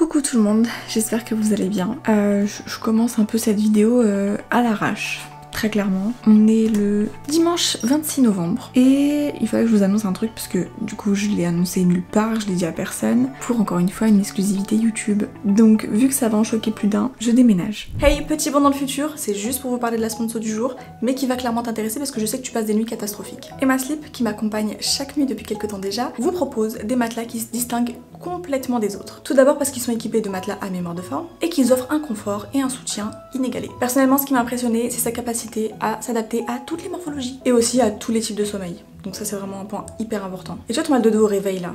Coucou tout le monde, j'espère que vous allez bien. Je commence un peu cette vidéo à l'arrache. Très clairement. On est le dimanche 26 novembre et il fallait que je vous annonce un truc parce que du coup je l'ai annoncé nulle part, je l'ai dit à personne, pour encore une fois une exclusivité YouTube. Donc vu que ça va en choquer plus d'un, je déménage. Hey petit bon dans le futur, c'est juste pour vous parler de la sponsor du jour, mais qui va clairement t'intéresser parce que je sais que tu passes des nuits catastrophiques. Emma Sleep, qui m'accompagne chaque nuit depuis quelques temps déjà, vous propose des matelas qui se distinguent complètement des autres. Tout d'abord parce qu'ils sont équipés de matelas à mémoire de forme et qu'ils offrent un confort et un soutien inégalé. Personnellement, ce qui m'a impressionné, c'est sa capacité à s'adapter à toutes les morphologies et aussi à tous les types de sommeil. Donc ça c'est vraiment un point hyper important. Et tu vois ton mal de dos au réveil là,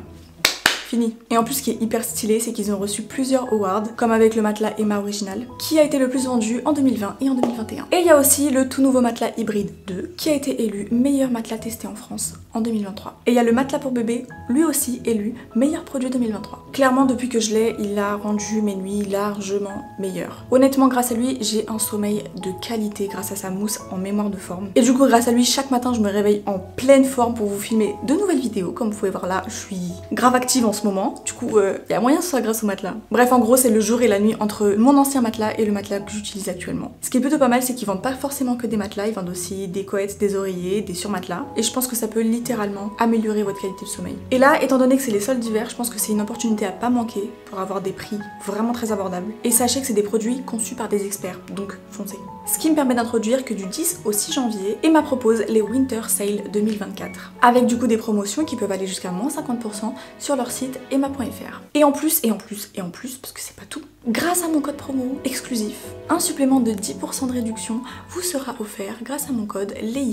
fini. Et en plus ce qui est hyper stylé, c'est qu'ils ont reçu plusieurs awards, comme avec le matelas Emma original, qui a été le plus vendu en 2020 et en 2021. Et il y a aussi le tout nouveau matelas Hybride 2, qui a été élu meilleur matelas testé en France en 2023. Et il y a le matelas pour bébé, lui aussi élu meilleur produit 2023. Clairement depuis que je l'ai, il a rendu mes nuits largement meilleures. Honnêtement grâce à lui, j'ai un sommeil de qualité grâce à sa mousse en mémoire de forme. Et du coup grâce à lui, chaque matin je me réveille en pleine forme pour vous filmer de nouvelles vidéos. Comme vous pouvez voir là, je suis grave active en ce moment. Du coup, il y a moyen que ce soit grâce au matelas. Bref, en gros, c'est le jour et la nuit entre mon ancien matelas et le matelas que j'utilise actuellement. Ce qui est plutôt pas mal, c'est qu'ils vendent pas forcément que des matelas, ils vendent aussi des couettes, des oreillers, des surmatelas. Et je pense que ça peut littéralement améliorer votre qualité de sommeil. Et là, étant donné que c'est les soldes d'hiver, je pense que c'est une opportunité à pas manquer pour avoir des prix vraiment très abordables. Et sachez que c'est des produits conçus par des experts, donc foncez. Ce qui me permet d'introduire que du 10 au 6 janvier, Emma propose les Winter Sale 2024. Avec du coup des promotions qui peuvent aller jusqu'à moins 50% sur leur site emma.fr. Et en plus, parce que c'est pas tout, grâce à mon code promo exclusif, un supplément de 10% de réduction vous sera offert grâce à mon code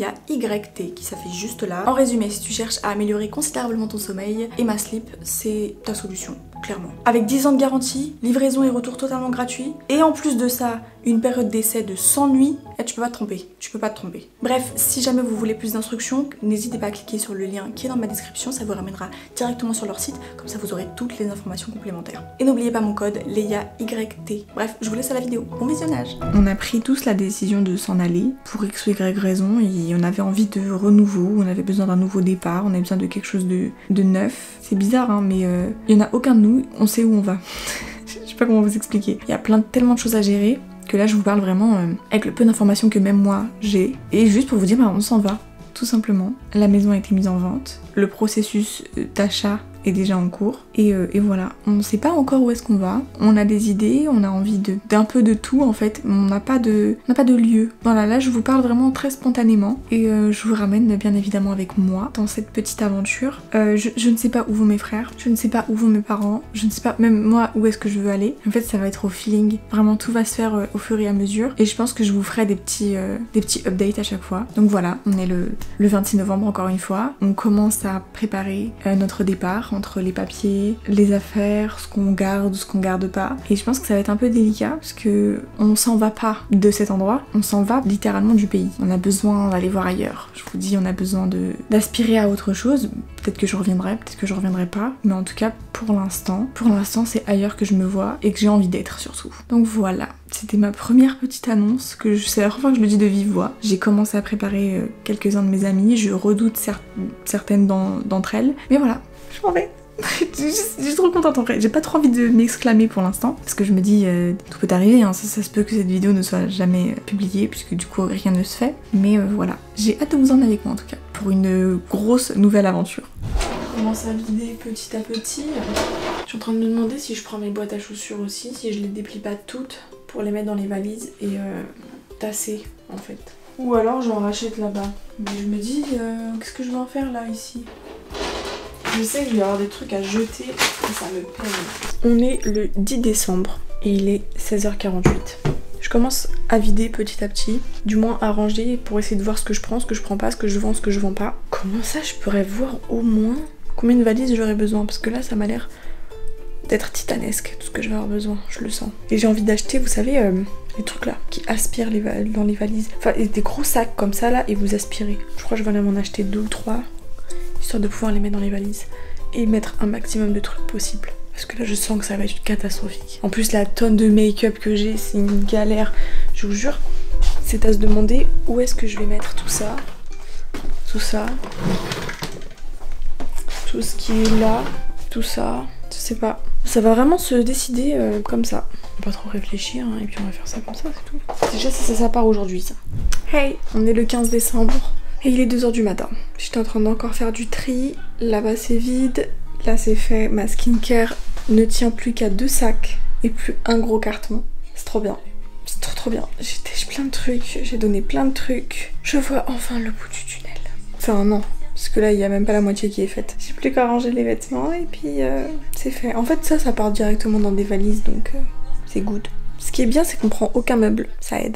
LEIAYT qui s'affiche juste là. En résumé, si tu cherches à améliorer considérablement ton sommeil, Emma Sleep, c'est ta solution. Clairement. Avec 10 ans de garantie, livraison et retour totalement gratuits, et en plus de ça, une période d'essai de 100 nuits, et tu peux pas te tromper, Bref, si jamais vous voulez plus d'instructions, n'hésitez pas à cliquer sur le lien qui est dans ma description, ça vous ramènera directement sur leur site, comme ça vous aurez toutes les informations complémentaires. Et n'oubliez pas mon code LEIAYT. Bref, je vous laisse à la vidéo, bon visionnage. On a pris tous la décision de s'en aller, pour x ou y raison, et on avait envie de renouveau, on avait besoin d'un nouveau départ, on avait besoin de quelque chose de neuf. C'est bizarre hein, mais il y en a aucun de nous, on sait où on va. Je sais pas comment vous expliquer. Il y a tellement de choses à gérer que là je vous parle vraiment avec le peu d'informations que même moi j'ai. Et juste pour vous dire, bah, on s'en va, tout simplement. La maison a été mise en vente, le processus d'achat est déjà en cours et voilà, on sait pas encore où est-ce qu'on va, on a des idées, on a envie d'un peu de tout en fait, mais on n'a pas de lieu. Voilà, là je vous parle vraiment très spontanément et je vous ramène bien évidemment avec moi dans cette petite aventure. Je ne sais pas où vont mes frères, je ne sais pas où vont mes parents, je ne sais pas même moi où est-ce que je veux aller. En fait ça va être au feeling, vraiment tout va se faire au fur et à mesure et je pense que je vous ferai des petits updates à chaque fois. Donc voilà, on est le 26 novembre encore une fois, on commence à préparer notre départ entre les papiers, les affaires, ce qu'on garde, ce qu'on garde pas. Et je pense que ça va être un peu délicat parce que on s'en va pas de cet endroit, on s'en va littéralement du pays. On a besoin d'aller voir ailleurs. Je vous dis, on a besoin d'aspirer à autre chose. Peut-être que je reviendrai, peut-être que je reviendrai pas. Mais en tout cas, pour l'instant, c'est ailleurs que je me vois et que j'ai envie d'être surtout. Donc voilà. C'était ma première petite annonce, c'est la première fois que je le dis de vive voix. J'ai commencé à préparer quelques-uns de mes amis, je redoute certaines d'entre elles. Mais voilà, je m'en vais. Je suis trop contente en vrai, j'ai pas trop envie de m'exclamer pour l'instant parce que je me dis tout peut arriver, hein. Ça se peut que cette vidéo ne soit jamais publiée puisque du coup rien ne se fait, mais voilà, j'ai hâte de vous emmener avec moi en tout cas pour une grosse nouvelle aventure. Je commence à vider petit à petit. Je suis en train de me demander si je prends mes boîtes à chaussures aussi, si je les déplie pas toutes pour les mettre dans les valises et tasser en fait. Ou alors j'en rachète là-bas, mais je me dis qu'est-ce que je vais en faire là ici. Je sais que je vais avoir des trucs à jeter et ça me peine. On est le 10 décembre et il est 16h48. Je commence à vider petit à petit, du moins à ranger pour essayer de voir ce que je prends, ce que je prends pas, ce que je vends pas. Comment ça je pourrais voir au moins combien de valises j'aurais besoin? Parce que là ça m'a l'air d'être titanesque tout ce que je vais avoir besoin, je le sens. Et j'ai envie d'acheter, vous savez, les trucs là qui aspirent dans les valises. Enfin des gros sacs comme ça là et vous aspirez. Je crois que je vais aller m'en acheter 2 ou 3. Histoire de pouvoir les mettre dans les valises et mettre un maximum de trucs possible. Parce que là je sens que ça va être catastrophique. En plus la tonne de make-up que j'ai, c'est une galère. Je vous jure, c'est à se demander où est-ce que je vais mettre tout ça. Tout ça. Tout ce qui est là. Tout ça. Je sais pas. Ça va vraiment se décider comme ça. Pas trop réfléchir hein, et puis on va faire ça comme ça, c'est tout. Déjà ça part aujourd'hui ça. Hey, on est le 15 décembre et il est 2 h du matin. J'étais en train d'encore faire du tri. Là-bas c'est vide, là c'est fait. Ma skincare ne tient plus qu'à 2 sacs et plus un gros carton. C'est trop bien. C'est trop bien. J'ai têché plein de trucs, j'ai donné plein de trucs. Je vois enfin le bout du tunnel. Enfin non. Parce que là, il n'y a même pas la moitié qui est faite. J'ai plus qu'à ranger les vêtements et puis c'est fait. En fait, ça part directement dans des valises, donc c'est good. Ce qui est bien, c'est qu'on prend aucun meuble. Ça aide.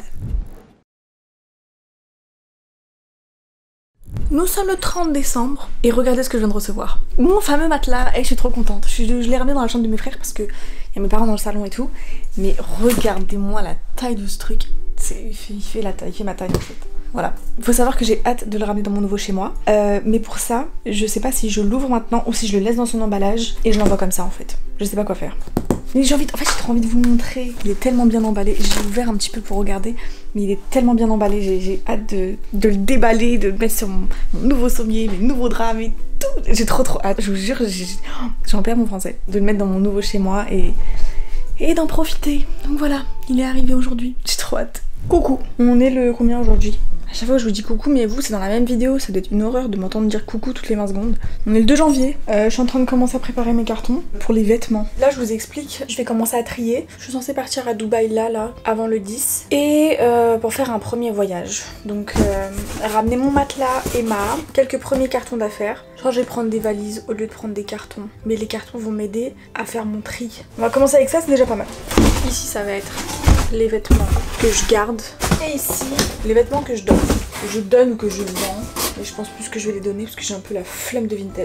Nous sommes le 30 décembre et regardez ce que je viens de recevoir. Mon fameux matelas, et je suis trop contente. Je l'ai ramené dans la chambre de mes frères parce qu'il y a mes parents dans le salon et tout. Mais regardez-moi la taille de ce truc. Il fait ma taille en fait. Voilà. Il faut savoir que j'ai hâte de le ramener dans mon nouveau chez moi. Mais pour ça, je sais pas si je l'ouvre maintenant ou si je le laisse dans son emballage et je l'envoie comme ça en fait. Je sais pas quoi faire. Mais j'ai trop envie de vous montrer. Il est tellement bien emballé. J'ai ouvert un petit peu pour regarder, mais il est tellement bien emballé. J'ai hâte de le déballer, de le mettre sur mon nouveau sommier, mes nouveaux draps, mais tout. J'ai trop hâte. Je vous jure, j'en perds mon français. De le mettre dans mon nouveau chez moi et d'en profiter. Donc voilà, il est arrivé aujourd'hui. J'ai trop hâte. Coucou. On est le combien aujourd'hui? À chaque fois je vous dis coucou, mais vous c'est dans la même vidéo, ça doit être une horreur de m'entendre dire coucou toutes les 20 secondes. On est le 2 janvier, je suis en train de commencer à préparer mes cartons pour les vêtements. Là je vous explique, je vais commencer à trier. Je suis censée partir à Dubaï là, avant le 10. Et pour faire un premier voyage. Donc ramener mon matelas, Emma, quelques premiers cartons d'affaires. Je crois que je vais prendre des valises au lieu de prendre des cartons. Mais les cartons vont m'aider à faire mon tri. On va commencer avec ça, c'est déjà pas mal. Ici ça va être les vêtements que je garde. Et ici, les vêtements que je donne. Que je donne ou que je vends. Mais je pense plus que je vais les donner parce que j'ai un peu la flemme de Vinted.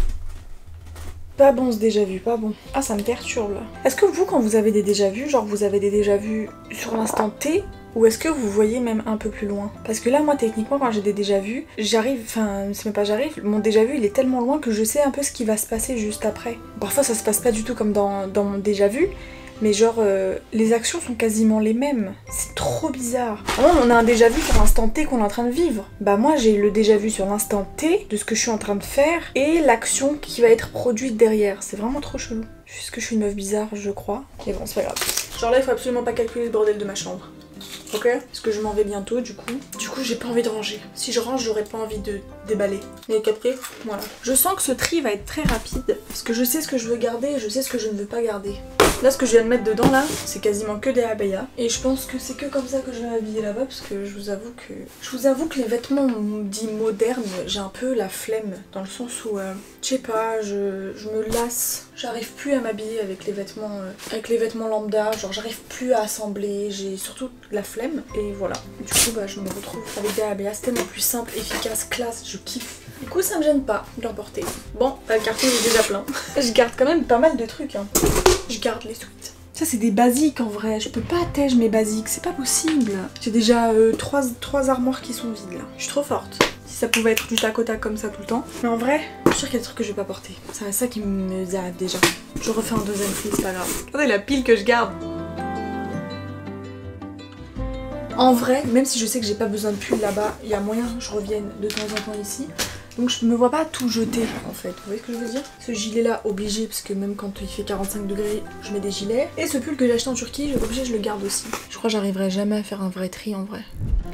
Pas bon ce déjà vu, pas bon. Ah ça me perturbe là. Est-ce que vous quand vous avez des déjà vus, genre vous avez des déjà vus sur l'instant T, ou est-ce que vous voyez même un peu plus loin? Parce que là moi techniquement quand j'ai des déjà vus, j'arrive, enfin c'est même pas j'arrive, mon déjà vu il est tellement loin que je sais un peu ce qui va se passer juste après. Parfois ça se passe pas du tout comme dans mon déjà vu. Mais genre, les actions sont quasiment les mêmes. C'est trop bizarre. Vraiment, on a un déjà vu sur l'instant T qu'on est en train de vivre. Bah moi, j'ai le déjà vu sur l'instant T de ce que je suis en train de faire et l'action qui va être produite derrière. C'est vraiment trop chelou. Juste que je suis une meuf bizarre, je crois. Mais bon, c'est pas grave. Genre là, il faut absolument pas calculer le bordel de ma chambre. Ok? Parce que je m'en vais bientôt du coup. Du coup j'ai pas envie de ranger. Si je range j'aurais pas envie de déballer. Mais capté? Voilà. Je sens que ce tri va être très rapide. Parce que je sais ce que je veux garder et je sais ce que je ne veux pas garder. Là ce que je viens de mettre dedans là, c'est quasiment que des abayas. Et je pense que c'est que comme ça que je vais m'habiller là-bas. Parce que je vous avoue que les vêtements dits modernes, j'ai un peu la flemme. Dans le sens où, je sais pas, je me lasse. J'arrive plus à m'habiller avec les vêtements lambda. Genre j'arrive plus à assembler. J'ai surtout la flemme. Et voilà. Du coup bah je me retrouve avec des abayas. C'est tellement plus simple, efficace, classe. Je kiffe. Du coup ça me gêne pas de l'emporter. Bon, le carton est déjà plein. Je garde quand même pas mal de trucs hein. Je garde les suites. Ça c'est des basiques en vrai, je peux pas tège mes basiques, c'est pas possible. J'ai déjà 3 armoires qui sont vides là. Je suis trop forte. Si ça pouvait être du tac au tac comme ça tout le temps. Mais en vrai, je suis sûre qu'il y a des trucs que je vais pas porter. C'est ça qui me arrive déjà. Je refais un deuxième tri, c'est pas grave. Regardez la pile que je garde. En vrai, même si je sais que j'ai pas besoin de pull là-bas, il y a moyen que je revienne de temps en temps ici. Donc je me vois pas tout jeter en fait, vous voyez ce que je veux dire? Ce gilet là obligé parce que même quand il fait 45 degrés je mets des gilets. Et ce pull que j'ai acheté en Turquie, obligé je le garde aussi. Je crois que j'arriverai jamais à faire un vrai tri en vrai.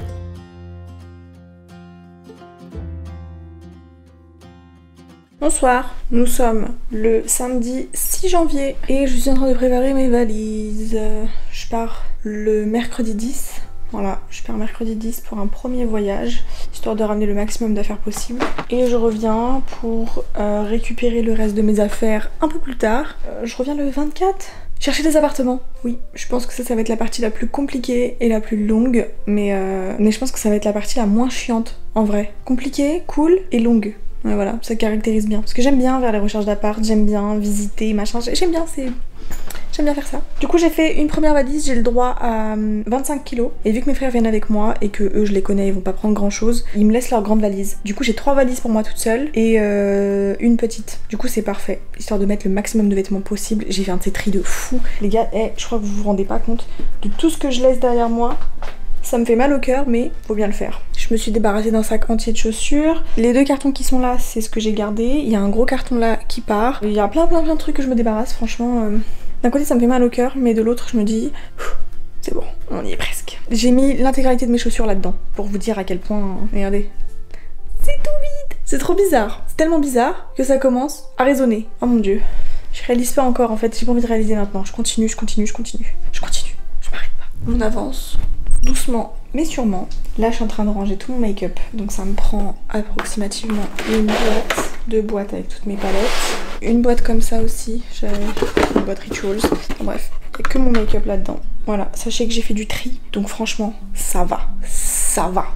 Bonsoir, nous sommes le samedi 6 janvier et je suis en train de préparer mes valises. Je pars le mercredi 10. Voilà, je pars mercredi 10 pour un premier voyage, histoire de ramener le maximum d'affaires possible. Et je reviens pour récupérer le reste de mes affaires un peu plus tard. Je reviens le 24. Chercher des appartements. Oui, je pense que ça va être la partie la plus compliquée et la plus longue. Mais je pense que ça va être la partie la moins chiante, en vrai. Compliquée, cool et longue. Ouais, voilà, ça caractérise bien. Parce que j'aime bien faire les recherches d'appart, j'aime bien visiter, machin. J'aime bien, j'aime bien faire ça. Du coup j'ai fait une première valise, j'ai le droit à 25 kilos. Et vu que mes frères viennent avec moi et que eux je les connais, ils vont pas prendre grand chose, ils me laissent leur grande valise. Du coup j'ai 3 valises pour moi toute seule et une petite. Du coup c'est parfait, histoire de mettre le maximum de vêtements possible. J'ai fait un tri de fou. Les gars, je crois que vous vous rendez pas compte de tout ce que je laisse derrière moi. Ça me fait mal au cœur mais faut bien le faire. Je Je me suis débarrassée d'un sac entier de chaussures. Les 2 cartons qui sont là, c'est ce que j'ai gardé. Il y a un gros carton là qui part. Il y a plein de trucs que je me débarrasse, franchement. D'un côté ça me fait mal au cœur, mais de l'autre je me dis c'est bon, on y est presque. J'ai mis l'intégralité de mes chaussures là-dedans pour vous dire à quel point, regardez, c'est tout vide. C'est trop bizarre, c'est tellement bizarre que ça commence à résonner. Oh mon dieu, je réalise pas encore en fait, j'ai pas envie de réaliser maintenant. Je continue, je m'arrête pas. On avance doucement mais sûrement. Là je suis en train de ranger tout mon make-up, donc ça me prend approximativement une boîte, 2 boîtes avec toutes mes palettes. Une boîte comme ça aussi, j'ai une boîte Rituals. Bref, il n'y a que mon make-up là-dedans. Voilà, sachez que j'ai fait du tri, donc franchement, ça va. Ça va.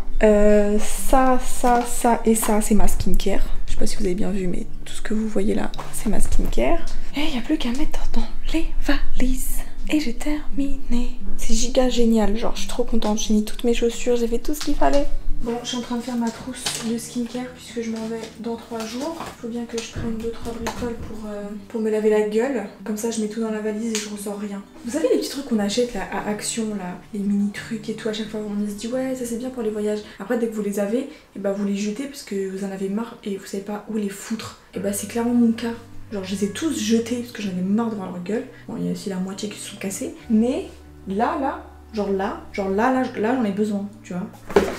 Ça et ça, c'est ma skincare. Je sais pas si vous avez bien vu, mais tout ce que vous voyez là, c'est ma skincare. Et il n'y a plus qu'à mettre dans les valises. Et j'ai terminé. C'est giga génial, genre je suis trop contente. J'ai mis toutes mes chaussures, j'ai fait tout ce qu'il fallait. Bon, je suis en train de faire ma trousse de skincare puisque je m'en vais dans 3 jours. Il faut bien que je prenne 2-3 bricoles pour me laver la gueule. Comme ça, je mets tout dans la valise et je ressors rien. Vous savez les petits trucs qu'on achète là à Action, là, les mini trucs et tout, à chaque fois on se dit ouais, ça c'est bien pour les voyages. Après, dès que vous les avez, et bah vous les jetez parce que vous en avez marre et vous savez pas où les foutre. Et bah c'est clairement mon cas. Genre je les ai tous jetés parce que j'en ai marre de voir leur gueule. Bon, il y a aussi la moitié qui se sont cassés. Mais là, j'en ai besoin, tu vois.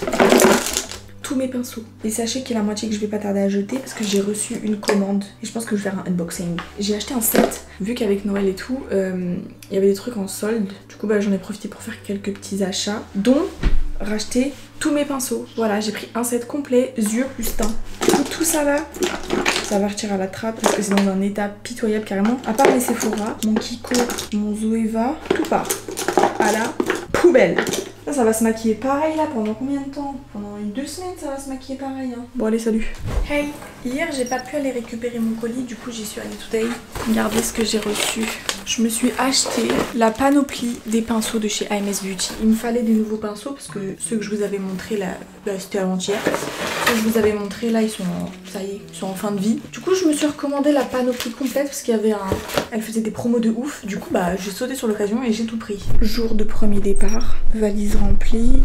Tous mes pinceaux. Et sachez qu'il y a la moitié que je vais pas tarder à jeter parce que j'ai reçu une commande et je pense que je vais faire un unboxing. J'ai acheté un set, vu qu'avec Noël et tout, il y avait des trucs en solde. Du coup bah, j'en ai profité pour faire quelques petits achats, dont racheter tous mes pinceaux. Voilà, j'ai pris un set complet, yeux plus teint. Tout ça là, ça va partir à la trappe parce que c'est dans un état pitoyable carrément. À part mes Sephora, mon Kiko, mon Zoeva, tout part à la poubelle. Ça va se maquiller pareil là pendant combien de temps? Pendant 2 semaines ça va se maquiller pareil hein. Bon allez salut. Hey, hier j'ai pas pu aller récupérer mon colis, du coup j'y suis allée today. Regardez ce que j'ai reçu. Je me suis acheté la panoplie des pinceaux de chez AMS Beauty. Il me fallait des nouveaux pinceaux parce que ceux que je vous avais montré là, c'était avant-hier. Ceux que je vous avais montré là ils sont ça y est, ils sont en fin de vie. Du coup je me suis recommandé la panoplie complète parce qu'il y avait elle faisait des promos de ouf. Du coup bah j'ai sauté sur l'occasion et j'ai tout pris. Jour de premier départ, valise remplie,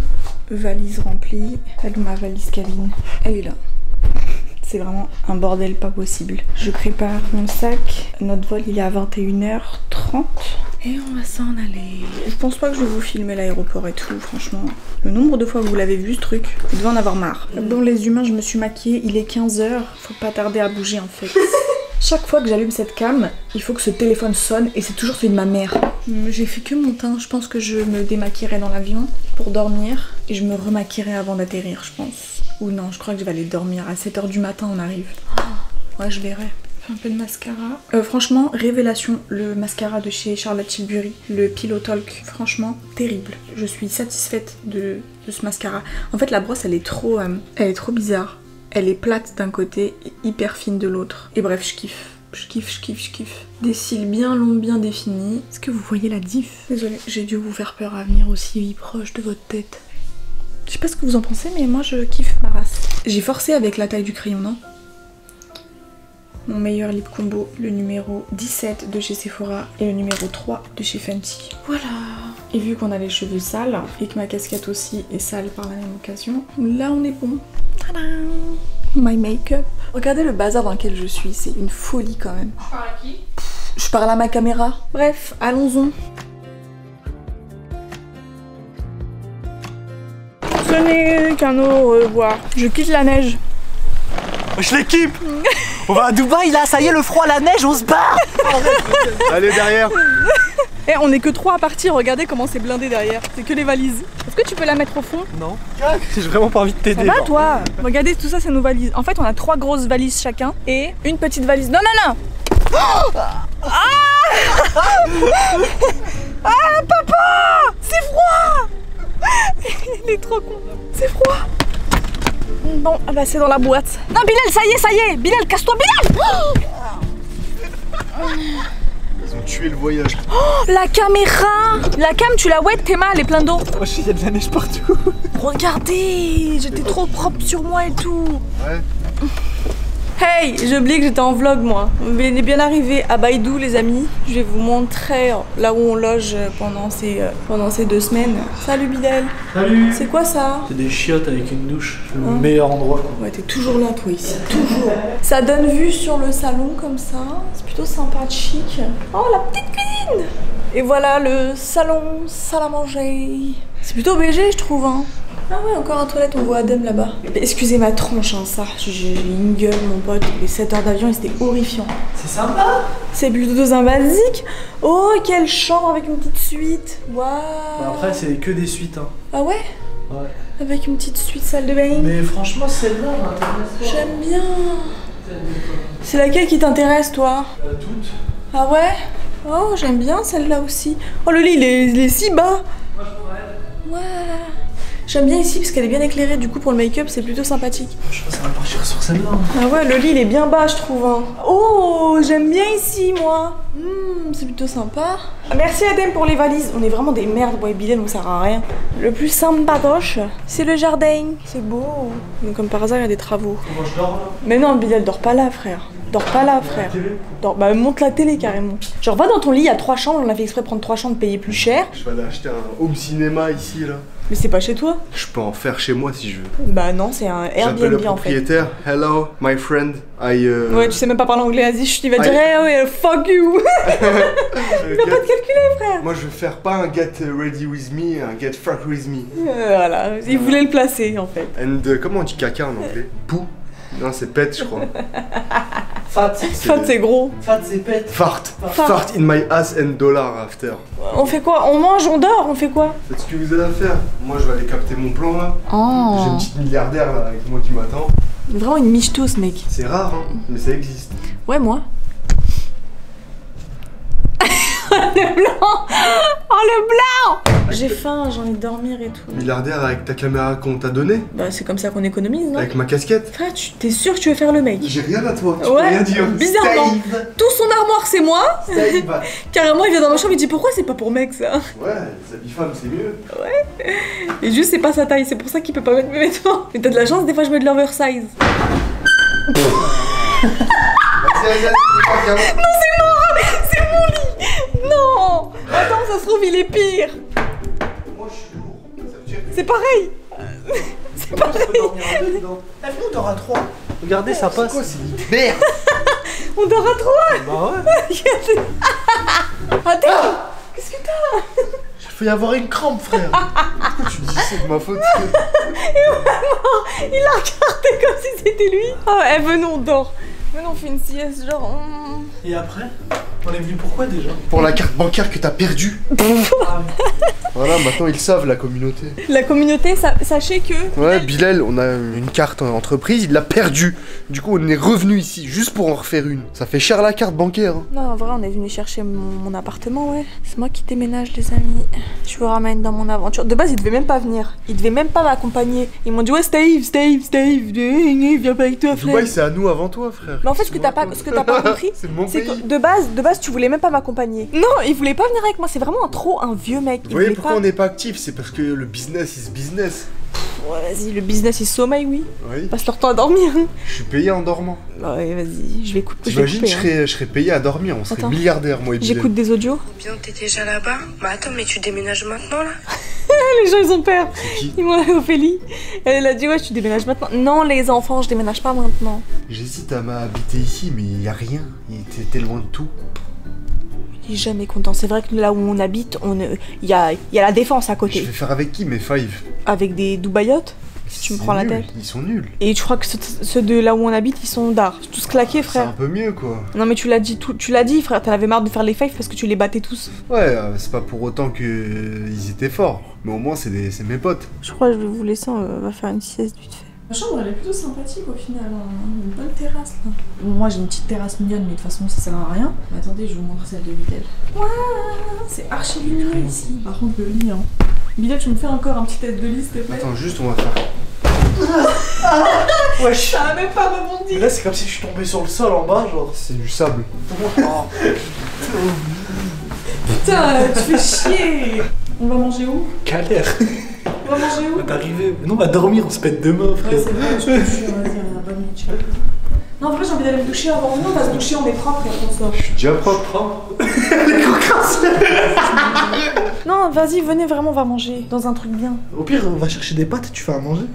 avec ma valise cabine. Elle est là. C'est vraiment un bordel pas possible. Je prépare mon sac. Notre vol il est à 21h30. Et on va s'en aller. Je pense pas que je vais vous filmer l'aéroport et tout, franchement. Le nombre de fois que vous l'avez vu ce truc, vous devez en avoir marre. Dans les humains, je me suis maquillée, il est 15h. Faut pas tarder à bouger en fait. Chaque fois que j'allume cette cam, il faut que ce téléphone sonne et c'est toujours celui de ma mère. J'ai fait que mon teint, je pense que je me démaquillerai dans l'avion pour dormir et je me remaquillerai avant d'atterrir, je pense. Ou non, je crois que je vais aller dormir. À 7h du matin, on arrive. Ouais, je verrai. Un peu de mascara. Franchement, révélation, le mascara de chez Charlotte Tilbury, le Pillow Talk, franchement, terrible. Je suis satisfaite de ce mascara. En fait, la brosse, elle est trop bizarre. Elle est plate d'un côté et hyper fine de l'autre. Et bref, je kiffe. Je kiffe. Des cils bien longs, bien définis. Est-ce que vous voyez la diff? Désolée, j'ai dû vous faire peur à venir aussi proche de votre tête. Je sais pas ce que vous en pensez, mais moi je kiffe ma race. J'ai forcé avec la taille du crayon, non? Mon meilleur lip combo, le numéro 17 de chez Sephora et le numéro 3 de chez Fenty. Voilà. Et vu qu'on a les cheveux sales et que ma casquette aussi est sale par la même occasion, là on est bon. Tadam! My make-up. Regardez le bazar dans lequel je suis, c'est une folie quand même. Tu parles à qui? Je parle à ma caméra. Bref, allons-y. Ce n'est qu'un au revoir. Je quitte la neige. Je l'équipe. On va à Dubaï là, ça y est, le froid, la neige, on se barre. Allez derrière. Eh, on est que 3 à partir, regardez comment c'est blindé derrière. C'est que les valises. Est-ce que tu peux la mettre au fond? Non. J'ai vraiment pas envie de t'aider. Ça va toi? Regardez, tout ça c'est nos valises. En fait on a 3 grosses valises chacun et une petite valise. Non non non. Ah papa! C'est froid. Il est trop con. C'est froid. Bon, bah c'est dans la boîte. Non Bilal, ça y est. Bilal, casse-toi Bilal. Ils ont tué le voyage. Oh, la caméra! La cam, tu la wet, tes mains, elle est pleine d'eau. Oh, il y a de la neige partout. Regardez, j'étais trop propre sur moi et tout. Ouais. Hey, j'ai oublié que j'étais en vlog moi. On est bien arrivé à Baïdou les amis. Je vais vous montrer là où on loge pendant ces 2 semaines. Salut Bidel. Salut. C'est quoi ça? C'est des chiottes avec une douche. Le meilleur endroit quoi. Ouais, t'es toujours là toi ici, toujours. Ça donne vue sur le salon comme ça. C'est plutôt sympathique. Oh la petite cuisine. Et voilà le salon, salle à manger. C'est plutôt BG je trouve hein. Ah ouais, encore un toilette, on voit Adam là-bas. Excusez ma tronche, hein, ça. J'ai une gueule, mon pote. Les 7 heures d'avion, et c'était horrifiant. C'est sympa. C'est plutôt sympathique. Oh, quelle chambre avec une petite suite. Waouh. Après, c'est que des suites. Hein. Ah ouais? Ouais. Avec une petite suite salle de bain. Mais franchement, celle-là m'intéresse pas. J'aime bien. C'est laquelle qui t'intéresse, toi? Toutes. Ah ouais? Oh, j'aime bien celle-là aussi. Oh, le lit, il est si bas. Moi, je pourrais. Ouais. J'aime bien ici parce qu'elle est bien éclairée, du coup pour le make-up c'est plutôt sympathique. Je pense que ça va partir sur celle-là. Ah ouais, le lit il est bien bas je trouve. Hein. Oh, j'aime bien ici moi. C'est plutôt sympa. Merci Adem pour les valises. On est vraiment des merdes, ouais, Bilal on sert à rien. Le plus sympatoche, c'est le jardin. C'est beau. Donc, comme par hasard il y a des travaux. Comment je dors là? Mais non, Bilal dort pas là frère. Dors pas là frère. Bah monte la télé carrément. Genre va dans ton lit, il y a 3 chambres, on a fait exprès de prendre 3 chambres, payer plus cher. Je vais aller acheter un home cinéma ici là. Mais c'est pas chez toi? Je peux en faire chez moi si je veux. Bah non, c'est un J'appelle Airbnb le en fait. propriétaire. Hello, my friend. Ouais, tu sais même pas parler anglais, vas-y, il va dire hey, ouais, fuck you. Il va pas te calculer, frère. Moi, je veux faire pas un get ready with me, un get fuck with me. Voilà, il voulait le placer en fait. And comment on dit caca en anglais? Pou? Non, c'est pet, je crois. Fat, c'est gros. Fat, c'est pète. Fart. Fart in my ass and dollar after. On fait quoi? On mange, on dort, on fait quoi? Faites ce que vous avez à faire. Moi, je vais aller capter mon plan là. Oh. J'ai une petite milliardaire là avec moi qui m'attend. Vraiment une michto ce mec. C'est rare, hein, mais ça existe. Ouais, moi. Le blanc! Oh le blanc! J'ai faim, j'ai envie de dormir et tout. Milliardaire avec ta caméra qu'on t'a donnée? Bah c'est comme ça qu'on économise, non? Avec ma casquette? Frère, t'es sûr que tu veux faire le mec? J'ai rien à toi, tu ouais, peux rien dire. Bizarrement. Stave. Tout son armoire c'est moi. Stave. Carrément il vient dans ma chambre, il dit pourquoi c'est pas pour mec ça? Ouais, les habits femmes c'est mieux. Ouais. Et juste c'est pas sa taille, c'est pour ça qu'il peut pas mettre mes vêtements. Mais t'as de la chance, des fois je mets de l'oversize. Non c'est mort! C'est mon lit! Non! Attends, ça se trouve il est pire! Moi je suis lourd, ça veut dire que... C'est pareil! C'est pareil! T'as vu, on dort à 3. Regardez, ça passe. C'est quoi, c'est une merde! On dort à 3! Bah ouais. Attends! Qu'est-ce que t'as? J'ai failli avoir une crampe, frère! Pourquoi tu dis c'est de ma faute? Et vraiment, il a regardé comme si c'était lui! Oh, eh, venons, on dort! Venons, on fait une sieste, genre... Et après? On est venu pourquoi déjà? Pour la carte bancaire que t'as perdue! Voilà, maintenant ils savent, la communauté. La communauté, sachez que... Ouais, Bilal, on a une carte en entreprise, il l'a perdue. Du coup, on est revenu ici, juste pour en refaire une. Ça fait cher la carte bancaire. Hein. Non, en vrai, on est venu chercher mon appartement, ouais. C'est moi qui déménage, les amis. Je vous ramène dans mon aventure. De base, il devait même pas venir. Il devait même pas m'accompagner. Ils m'ont dit, ouais, Stave, viens pas avec toi, frère. Dubaï, c'est à nous avant toi, frère. Mais en fait, ce que t'as pas compris, c'est mon c'est pays. que de base, tu voulais même pas m'accompagner. Non, il voulait pas venir avec moi. C'est vraiment un vieux mec. Vous voyez pourquoi on n'est pas actif? C'est parce que le business is business. Ouais, vas-y, le business, il sommeil, oui. Oui. Passe leur temps à dormir. Je suis payé en dormant. Ouais, vas-y, je vais couper. T'imagines, je serais payé à dormir, on serait Attends. milliardaires, moi et Bilal. J'écoute des audios. Bien, t'es déjà là-bas? Bah attends, mais tu déménages maintenant là? Les gens, ils ont peur. C'est qui? Ils m'ont Ophélie. Elle a dit, ouais, tu déménages maintenant. Non, les enfants, je déménage pas maintenant. J'hésite à m'habiter ici, mais y a rien. T'es loin de tout. Il est jamais content. C'est vrai que là où on habite, il y a la défense à Je côté. vais faire avec qui mes five? Avec des Dubaïotes. Si tu me prends la tête. Ils sont nuls. Et tu crois que ceux de là où on habite, ils sont d'art. Tous claqués, C'est un frère. peu mieux, quoi. Non, mais tu l'as dit, frère. T'en avais marre de faire les fives parce que tu les battais tous. Ouais, c'est pas pour autant que ils étaient forts. Mais au moins, c'est mes potes. Je crois que je vais vous laisser. On va faire une sieste vite fait. La chambre, elle est plutôt sympathique au final. Une bonne terrasse là. Moi, j'ai une petite terrasse mignonne, mais de toute façon, ça sert à rien. Mais attendez, je vous montre celle de Bidel. Waouh, c'est archi lumineux ici. Par contre, le lit, hein. Bidel, tu me fais encore un petit tête de lit, s'il te plaît. Attends, juste, on va faire. Wesh. Ça a même pas rebondi. Mais là, c'est comme si je suis tombé sur le sol en bas, genre. C'est du sable. Oh. Putain, tu fais chier. On va manger où? Galère. On va manger où? On va t'arriver. Non, on va dormir, on se pète demain, frère. Ouais, c'est vrai, je te jure, vas-y, on a bonne nuit, ciao. Non, en vrai, j'ai envie d'aller me doucher avant. Nous, on va se doucher, on est propre et on sort. Je suis déjà propre. Les cocards. Non, vas-y, venez vraiment, on va manger dans un truc bien. Au pire, on va chercher des pâtes et tu fais à manger.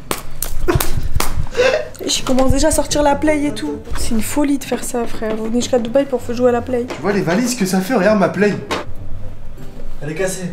Je commence déjà à sortir la play et tout. C'est une folie de faire ça, frère. Vous venez jusqu'à Dubaï pour jouer à la play. Tu vois les valises que ça fait, regarde ma play. Elle est cassée.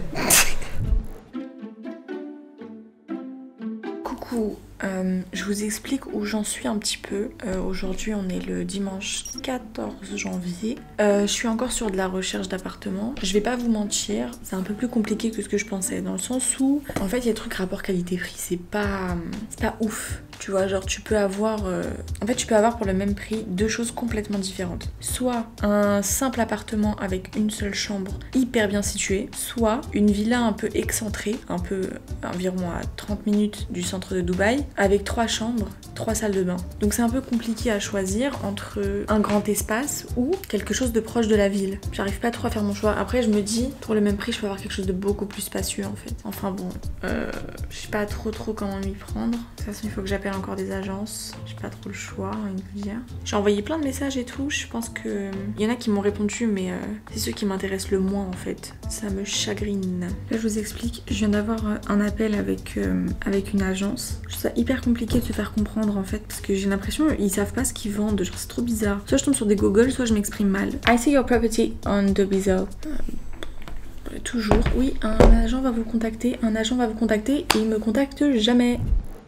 Coucou, je vous explique où j'en suis un petit peu. Aujourd'hui, on est le dimanche 14 janvier. Je suis encore sur de la recherche d'appartement. Je vais pas vous mentir, c'est un peu plus compliqué que ce que je pensais, dans le sens où, en fait, il y a des trucs rapport qualité-prix, c'est pas ouf. Tu vois, genre tu peux avoir pour le même prix deux choses complètement différentes. Soit un simple appartement avec une seule chambre hyper bien située, soit une villa un peu excentrée, environ à 30 minutes du centre de Dubaï, avec 3 chambres, 3 salles de bain. Donc c'est un peu compliqué à choisir entre un grand espace ou quelque chose de proche de la ville. J'arrive pas trop à faire mon choix. Après je me dis, pour le même prix, je peux avoir quelque chose de beaucoup plus spacieux en fait. Enfin bon, je sais pas trop comment m'y prendre. De toute façon, il faut que j'appelle encore des agences. J'ai pas trop le choix, j'ai envie de vous dire. J'ai envoyé plein de messages et tout. Je pense que il y en a qui m'ont répondu, mais c'est ceux qui m'intéressent le moins en fait. Ça me chagrine. Là, je vous explique. Je viens d'avoir un appel avec une agence. Je trouve ça hyper compliqué de se faire comprendre en fait, parce que j'ai l'impression ils savent pas ce qu'ils vendent. Genre c'est trop bizarre. Soit je tombe sur des Google, soit je m'exprime mal. I see your property on Dubizzle. Toujours, oui, un agent va vous contacter et il me contacte jamais.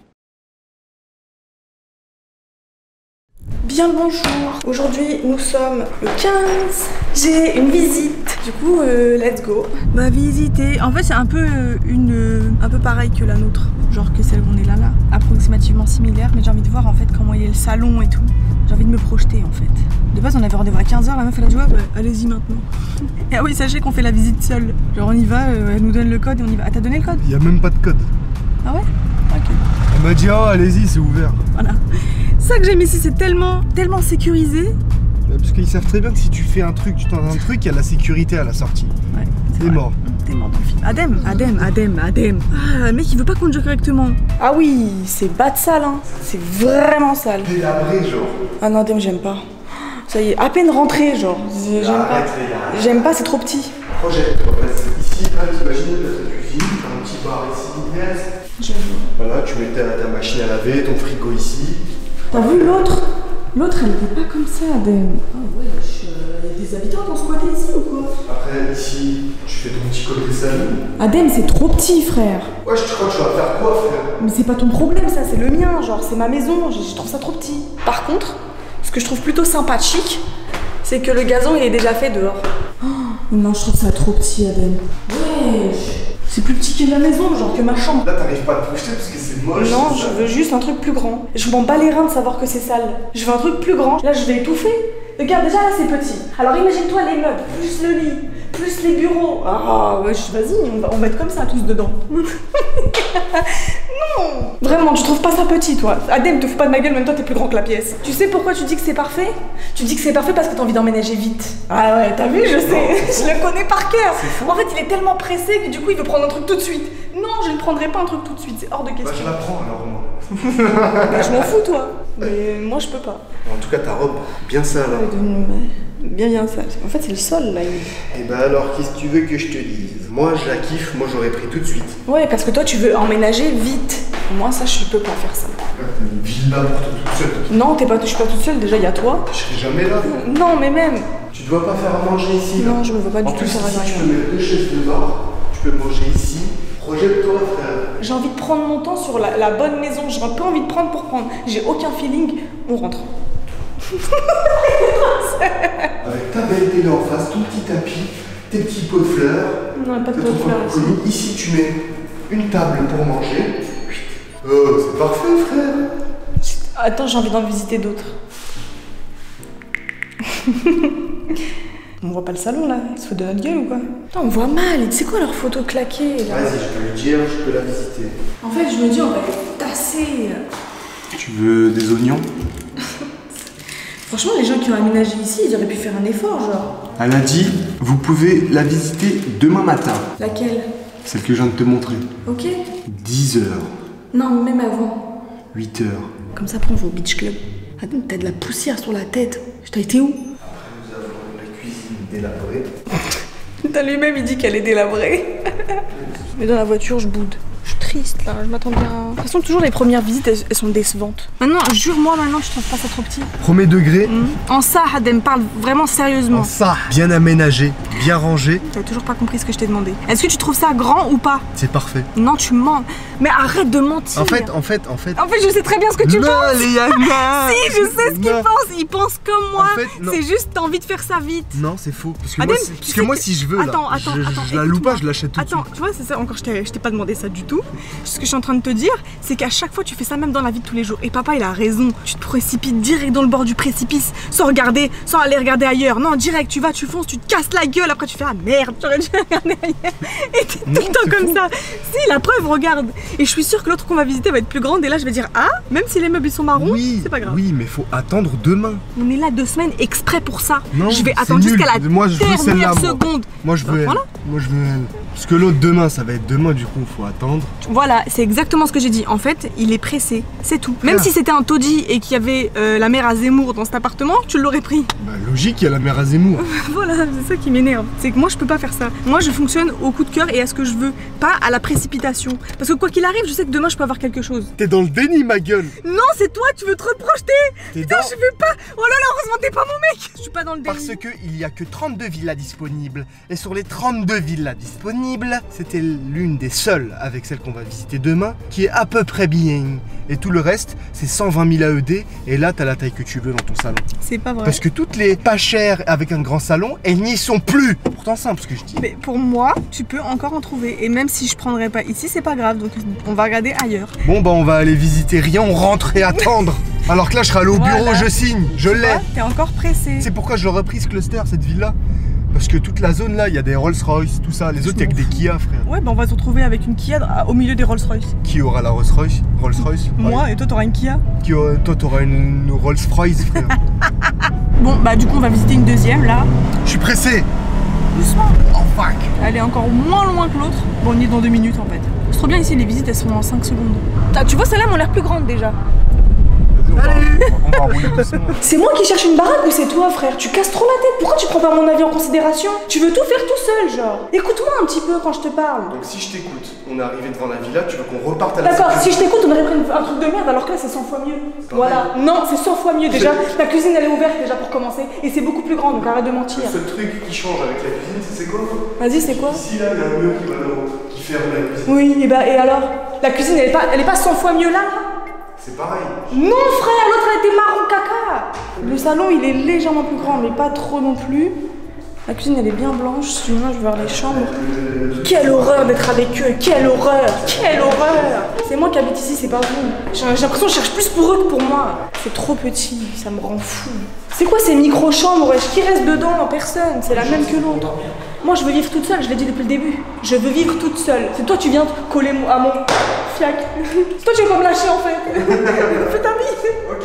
Bien le bonjour. Aujourd'hui nous sommes le 15. J'ai une visite. Du coup, let's go. Ma visiter. En fait, c'est un peu un peu pareil que la nôtre, genre que celle où on est là, approximativement similaire. Mais j'ai envie de voir en fait comment il est le salon et tout. J'ai envie de me projeter en fait. De base, on avait rendez-vous à 15h. La meuf elle a dit ouais, bah, allez-y maintenant. Et ah oui, sachez qu'on fait la visite seule. Genre on y va, elle nous donne le code et on y va. Ah, t'as donné le code? Il y a même pas de code. Ah ouais? Ok. Elle m'a dit oh allez-y, c'est ouvert. Voilà. C'est ça que j'aime ici, c'est tellement sécurisé. Parce qu'ils savent très bien que si tu fais un truc, tu tentes un truc, il y a la sécurité à la sortie. Ouais. T'es mort. T'es mort dans le film. Adem. Ah, le mec il veut pas conduire correctement. Ah oui, c'est bas de sale, hein. C'est vraiment sale. Délabré, genre. Ah non, Adem, j'aime pas. Ça y est, à peine rentré, genre. J'aime pas. J'aime pas, c'est trop petit. Projette-toi, ici, là, t'imagines ta cuisine, t'as un petit bar ici. Voilà, tu mets ta machine à laver, ton frigo ici. T'as vu l'autre? L'autre, elle n'est pas comme ça, Adem. Ah ouais, il y a des habitants qui ont squatté ici ou quoi? Après, ici, tu fais ton petit côté salon. Adem, c'est trop petit, frère. Ouais, je crois que tu vas faire quoi, frère? Mais c'est pas ton problème, ça, c'est le mien. Genre, c'est ma maison, je trouve ça trop petit. Par contre, ce que je trouve plutôt sympathique, c'est que le gazon, il est déjà fait dehors. Oh, non, je trouve ça trop petit, Adem. Wesh. C'est plus petit que la maison, genre que ma chambre. Là, t'arrives pas à te projeter parce que c'est moche. Non, je veux juste un truc plus grand. Je m'en bats les reins de savoir que c'est sale. Je veux un truc plus grand. Là, je vais étouffer. Regarde, déjà là, c'est petit. Alors imagine-toi les meubles, plus le lit, plus les bureaux. Ah, wesh, vas-y, on va être comme ça tous dedans. Non. Vraiment, tu trouves pas ça petit, toi? Adem, te fous pas de ma gueule, même toi, t'es plus grand que la pièce. Tu sais pourquoi tu dis que c'est parfait? Tu dis que c'est parfait parce que t'as envie d'emménager vite. Ah ouais, t'as vu, je sais. Je le connais par cœur. En fait, il est tellement pressé que du coup, il veut prendre un truc tout de suite. Non, je ne prendrai pas un truc tout de suite, c'est hors de question. Bah, je la prends alors, moi. Bah, je m'en fous, toi. Mais moi, je peux pas. En tout cas, ta robe, bien sale. Bien sale. En fait, c'est le sol, là. Et bah alors, qu'est-ce que tu veux que je te dise? Moi, je la kiffe, moi, j'aurais pris tout de suite. Ouais, parce que toi, tu veux emménager vite. Moi, ça, je peux pas faire ça. T'as une villa pour toi toute seule. Non, je suis pas toute seule, déjà, il y a toi. Je serai jamais là. Non, mais même. Tu dois pas faire à manger ici. Non, je me veux pas du tout faire à manger. Tu peux mettre 2 chaises dehors, tu peux manger ici. Projette-toi, frère. J'ai envie de prendre mon temps sur la bonne maison. J'ai pas envie de prendre pour prendre. J'ai aucun feeling. On rentre. Avec ta belle télé en face, ton petit tapis, tes petits pots de fleurs. Non, pas de pots de fleurs ici. Ici, tu mets une table pour manger. Oh, c'est parfait, frère. Attends, j'ai envie d'en visiter d'autres. On voit pas le salon là, ils se foutent de notre gueule ou quoi? Putain, on voit mal, c'est quoi leurs photos claquées là? Vas-y, je peux le dire, je peux la visiter. En fait, je me dis, on va les tasser. Tu veux des oignons? Franchement, les gens qui ont aménagé ici, ils auraient pu faire un effort, genre. Elle a dit, vous pouvez la visiter demain matin. Laquelle? Celle que je viens de te montrer. Ok. 10h. Non, même avant. 8h. Comme ça, après, on va au beach club. Attends, t'as de la poussière sur la tête. T'as été où? Après, nous avons la cuisine délabrée. T'as lui-même, il dit qu'elle est délabrée. Mais dans la voiture, je boude. Je suis triste là, je m'attendais à... De toute façon, toujours les premières visites, elles sont décevantes. Maintenant, jure-moi maintenant, je trouve pas ça trop petit. Premier degré. En ça, Hadem, parle vraiment sérieusement. En ça, bien aménagé, bien rangé. T'as toujours pas compris ce que je t'ai demandé. Est-ce que tu trouves ça grand ou pas? C'est parfait. Non, tu mens. Mais arrête de mentir. En fait. En fait, je sais très bien ce que tu non, penses. Léana. Si, je sais ce qu'il Non. pense. Il pense comme moi. En fait, non. C'est juste t'as envie de faire ça vite. Non, c'est faux. Parce que Adem, moi, tu sais que- si je veux, Attends, là, je la loue pas, je l'achète tout de suite. Attends, tu vois, c'est ça, encore je t'ai pas demandé ça du tout. Ce que je suis en train de te dire, c'est qu'à chaque fois tu fais ça même dans la vie de tous les jours. Et papa il a raison, tu te précipites direct dans le bord du précipice, sans regarder, sans aller regarder ailleurs. Non, direct, tu vas, tu fonces, tu te casses la gueule, après tu fais ah merde, j'aurais dû regarder ailleurs. Et t'es tout le temps comme ça. Si, la preuve, regarde. Et je suis sûre que l'autre qu'on va visiter va être plus grande et là je vais dire ah, même si les meubles ils sont marrons, Oui, c'est pas grave. oui, mais faut attendre demain. On est là 2 semaines exprès pour ça. Non, je vais c'est attendre nul. jusqu'à la Moi, je veux celle-là, dernière moi. seconde. Moi, je veux elle. Voilà. Moi, je veux elle. Parce que l'autre demain, ça va être demain, du coup, faut attendre. Voilà, c'est exactement ce que j'ai dit. En fait, il est pressé, c'est tout. Même Ah. si c'était un taudis et qu'il y avait la mère à Zemmour dans cet appartement, tu l'aurais pris. Bah, logique, il y a la mère à Zemmour. Voilà, c'est ça qui m'énerve. C'est que moi, je peux pas faire ça. Moi, je fonctionne au coup de cœur et à ce que je veux, pas à la précipitation. Parce que quoi qu'il arrive, je sais que demain, je peux avoir quelque chose. T'es dans le déni, ma gueule. Non, c'est toi, tu veux trop te projeter. T'es Putain, dans... je veux pas. Oh là là, heureusement, t'es pas mon mec. Je suis pas dans le déni. Parce que il y a que 32 villas disponibles. Et sur les 32 villas disponibles, c'était l'une des seules, avec celle qu'on va visiter demain, qui est à peu près bien. Et tout le reste, c'est 120 000 AED. Et là, t'as la taille que tu veux dans ton salon. C'est pas vrai. Parce que toutes les pas chères avec un grand salon, elles n'y sont plus. Pourtant, c'est simple ce que je dis. Mais pour moi, tu peux encore en trouver. Et même si je prendrais pas ici, c'est pas grave. Donc on va regarder ailleurs. Bon, bah, on va aller visiter rien, on rentre et attendre. Alors que là, je serai allé au bureau, Voilà. je signe, je l'ai. T'es encore pressé. C'est pourquoi je l'aurais pris ce cluster, cette ville-là. Parce que toute la zone là, il y a des Rolls-Royce, tout ça. Les autres, il y a que des Kia, frère. Ouais, bah on va se retrouver avec une Kia au milieu des Rolls-Royce. Qui aura la Rolls-Royce? Rolls-Royce? Moi et toi t'auras une Kia. Toi, t'auras une Rolls-Royce, frère. Bon bah du coup on va visiter une deuxième là. Je suis pressé. Doucement. Oh fuck. Elle est encore moins loin que l'autre. Bon on y est dans 2 minutes en fait. C'est trop bien ici, les visites elles sont en 5 secondes. Ah, tu vois celle-là elles ont l'air plus grande déjà. On va rouler doucement. C'est moi qui cherche une baraque ou c'est toi frère? Tu casses trop la tête, pourquoi tu prends pas mon avis en considération? Tu veux tout faire tout seul genre. Écoute-moi un petit peu quand je te parle. Donc si je t'écoute, on est arrivé devant la villa, tu veux qu'on reparte à la D'accord, sécurité. si je t'écoute on aurait pris un truc de merde alors que là c'est 100 fois mieux. Voilà, non c'est 100 fois mieux déjà. La cuisine elle est ouverte déjà pour commencer et c'est beaucoup plus grand donc arrête de mentir. Le seul truc qui change avec la cuisine, c'est quoi? Vas-y c'est quoi? Ici là, il y a un mur qui ferme la cuisine. Oui, et alors? La cuisine elle est pas 100 fois mieux là? C'est pareil. Non frère, l'autre elle était marron caca. Le salon il est légèrement plus grand mais pas trop non plus. La cuisine elle est bien blanche, si maintenant je vais voir les chambres. Quelle horreur d'être avec eux, quelle horreur, quelle horreur. C'est moi qui habite ici, c'est pas vous. J'ai l'impression que je cherche plus pour eux que pour moi. C'est trop petit, ça me rend fou. C'est quoi ces micro-chambres, wesh? Qui reste dedans? Personne, c'est la même que l'autre. Moi je veux vivre toute seule, je l'ai dit depuis le début. Je veux vivre toute seule. C'est toi tu viens te coller à mon fiac. C'est toi tu veux pas me lâcher en fait. Fais ta vie. Ok,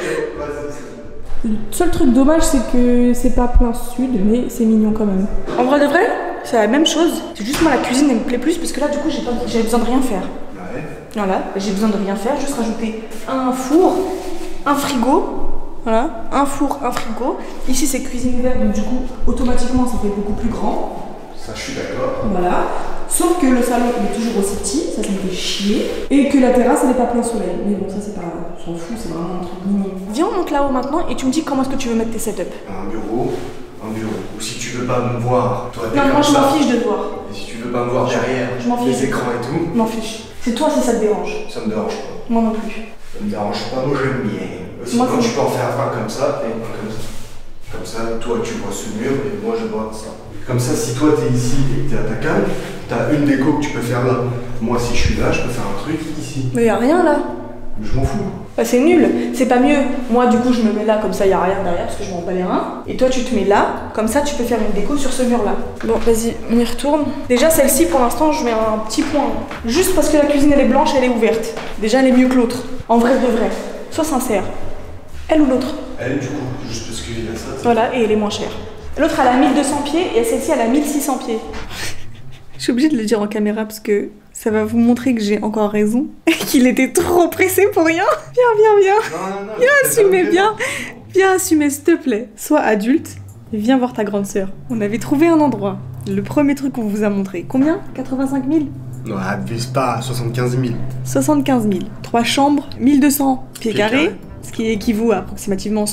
vas-y. Le seul truc dommage c'est que c'est pas plein sud mais c'est mignon quand même. En vrai de vrai, c'est la même chose. C'est juste moi la cuisine elle me plaît plus parce que là du coup j'avais besoin de rien faire. Ouais. Voilà, j'ai besoin de rien faire, juste rajouter un four, un frigo. Voilà, un four, un frigo. Ici c'est cuisine ouverte donc du coup automatiquement ça fait beaucoup plus grand. Ça, je suis d'accord. Voilà. Sauf que le salon il est toujours aussi petit, ça me fait chier. Et que la terrasse elle est pas plein soleil. Mais bon, ça c'est pas. On s'en fout, c'est vraiment un truc mignon. Viens, on monte là-haut maintenant et tu me dis comment est-ce que tu veux mettre tes setups. Un bureau. Ou si tu veux pas me voir, toi t'es Non, comme moi je ça. m'en fiche de te voir. Et si tu veux pas me voir derrière, Je m'en fiche. les écrans et tout, Je m'en fiche. C'est toi si ça te dérange. ça me dérange pas. Moi non plus. Ça me dérange pas, moi j'aime bien. Sinon Moi, tu peux en faire un comme ça et un comme ça. Comme ça, toi tu vois ce mur et moi je vois ça. Comme ça, si toi t'es ici et que t'es à ta cave, t'as une déco que tu peux faire là. Moi si je suis là, je peux faire un truc ici. Mais y a rien là. Mais je m'en fous. Bah, c'est nul, c'est pas mieux. Moi du coup je me mets là comme ça, y a rien derrière parce que je m'en bats les reins. Et toi tu te mets là, comme ça tu peux faire une déco sur ce mur là. Bon vas-y, on y retourne. Déjà celle-ci pour l'instant je mets un petit point. Juste parce que la cuisine elle est blanche, elle est ouverte. Déjà elle est mieux que l'autre. En vrai de vrai. Sois sincère. Elle ou l'autre? Elle du coup, juste parce qu'il y a ça. Voilà, et elle est moins chère. L'autre elle a 1200 pieds et celle-ci elle a 1600 pieds. Je suis obligée de le dire en caméra parce que Ça va vous montrer que j'ai encore raison. Qu'il était trop pressé pour rien. Viens. Non, Viens assumer, viens assumer, s'il te plaît. Sois adulte, viens voir ta grande sœur. On avait trouvé un endroit. Le premier truc qu'on vous a montré. Combien? 85 000? Non, abuse pas, 75 000. 75 000. 3 chambres, 1200 pieds carrés. carrés. Ce qui équivaut à approximativement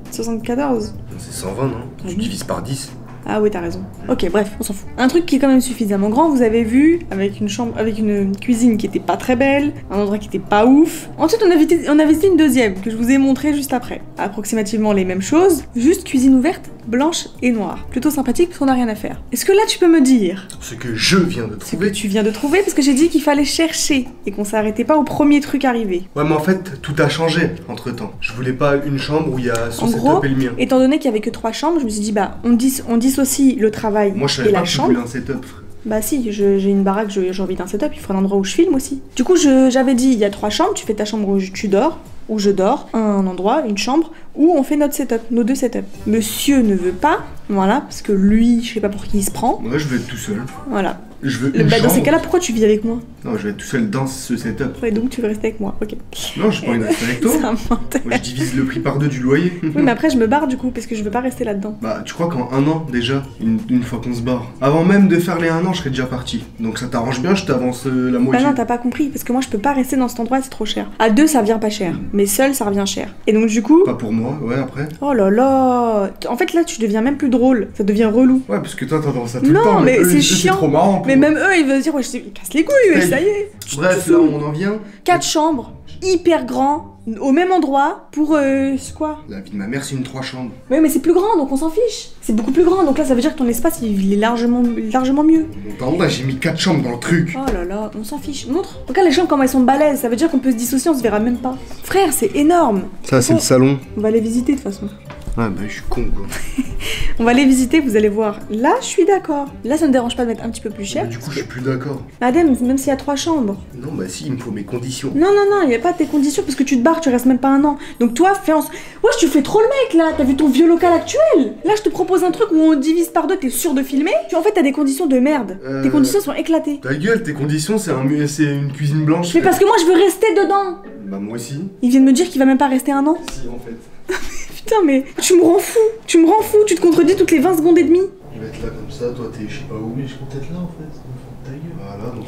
74. C'est 120, non? Tu divises par 10. Ah oui, t'as raison. Ok, bref, on s'en fout. Un truc qui est quand même suffisamment grand, vous avez vu, avec une chambre, avec une cuisine qui était pas très belle, un endroit qui était pas ouf. Ensuite, on a visité une deuxième, que je vous ai montré juste après. Approximativement les mêmes choses, juste cuisine ouverte, blanche et noire. Plutôt sympathique parce qu'on a rien à faire. Est-ce que là, tu peux me dire Ce que je viens de ce que trouver. tu viens de trouver? Parce que j'ai dit qu'il fallait chercher et qu'on s'arrêtait pas au premier truc arrivé. Ouais, mais en fait, tout a changé entre temps. Je voulais pas une chambre où il y a son En setup gros, et le mien. étant donné qu'il y avait que 3 chambres, je me suis dit, bah, on dissocie le travail Moi, je et savais pas la que tu chambre. voulais un setup, frère. Bah si, j'ai une baraque, j'ai envie d'un setup, il faut un endroit où je filme aussi. Du coup, j'avais dit, il y a 3 chambres, tu fais ta chambre où tu dors, où je dors, un endroit, une chambre, où on fait notre setup, nos 2 setups. Monsieur ne veut pas, voilà, parce que lui, je sais pas pour qui il se prend, Moi, je veux être tout seul. voilà. Je veux une Bah, dans ces chambre. cas-là, pourquoi tu vis avec moi? Non, je vais être tout seul dans ce setup. Ouais, donc tu veux rester avec moi, ok. Non, j'ai pas envie de rester avec toi. Ça m'intéresse. Moi, je divise le prix par 2 du loyer. Oui, mais après, je me barre du coup, parce que je veux pas rester là-dedans. Bah, tu crois qu'en 1 an, déjà, une fois qu'on se barre, avant même de faire les 1 an, je serais déjà parti. Donc ça t'arrange bien, je t'avance la Bah moitié. non, t'as pas compris, parce que moi, je peux pas rester dans cet endroit, c'est trop cher. À 2, ça revient pas cher, mais seul, ça revient cher. Et donc, du coup... Pas pour moi, ouais, après. Oh là là. En fait, là, tu deviens même plus drôle, ça devient relou. Ouais, parce que toi, t'entends ça tout le Non, temps. mais eux, c'est eux, chiant. trop marrant. pour Mais eux. même eux, ils veulent se dire, ouais, ils cassent les couilles, ouais, Hey. ça y est. Bref, là, on en vient. 4 chambres, hyper grand, au même endroit, pour c'est quoi? La vie de ma mère, c'est une 3 chambres. Ouais, mais c'est plus grand, donc on s'en fiche. C'est beaucoup plus grand, donc là, ça veut dire que ton espace, il est largement mieux. Bon, là, j'ai mis 4 chambres dans le truc. Oh là là, on s'en fiche. Montre. Regarde les chambres, comment elles sont balèzes. Ça veut dire qu'on peut se dissocier, on se verra même pas. Frère, c'est énorme. Ça, c'est Oh. le salon. On va les visiter de toute façon. Ouais, bah, je suis con, quoi. On va les visiter, vous allez voir. Là, je suis d'accord. Là, ça ne dérange pas de mettre un petit peu plus cher. Mais du coup, je suis plus d'accord. Madame, même s'il y a 3 chambres. Non, bah, si, il me faut mes conditions. Non, il n'y a pas tes conditions parce que tu te barres, tu restes même pas 1 an. Donc toi, fais en... Wesh, tu fais trop le mec là. T'as vu ton vieux local actuel? Là, je te propose un truc où on divise par 2, t'es sûr de filmer. En fait, t'as des conditions de merde. Tes conditions sont éclatées. Ta gueule, tes conditions, c'est une cuisine blanche. Mais parce que moi, je veux rester dedans. Bah, moi aussi. Il vient de me dire qu'il va même pas rester 1 an. Si, en fait. Putain, mais tu me rends fou. Tu me rends fou. Tu te contredis toutes les 20 secondes et demie. Il va être là comme ça, toi, t'es je sais pas où. Mais je compte être là en fait, ta gueule. Voilà, donc.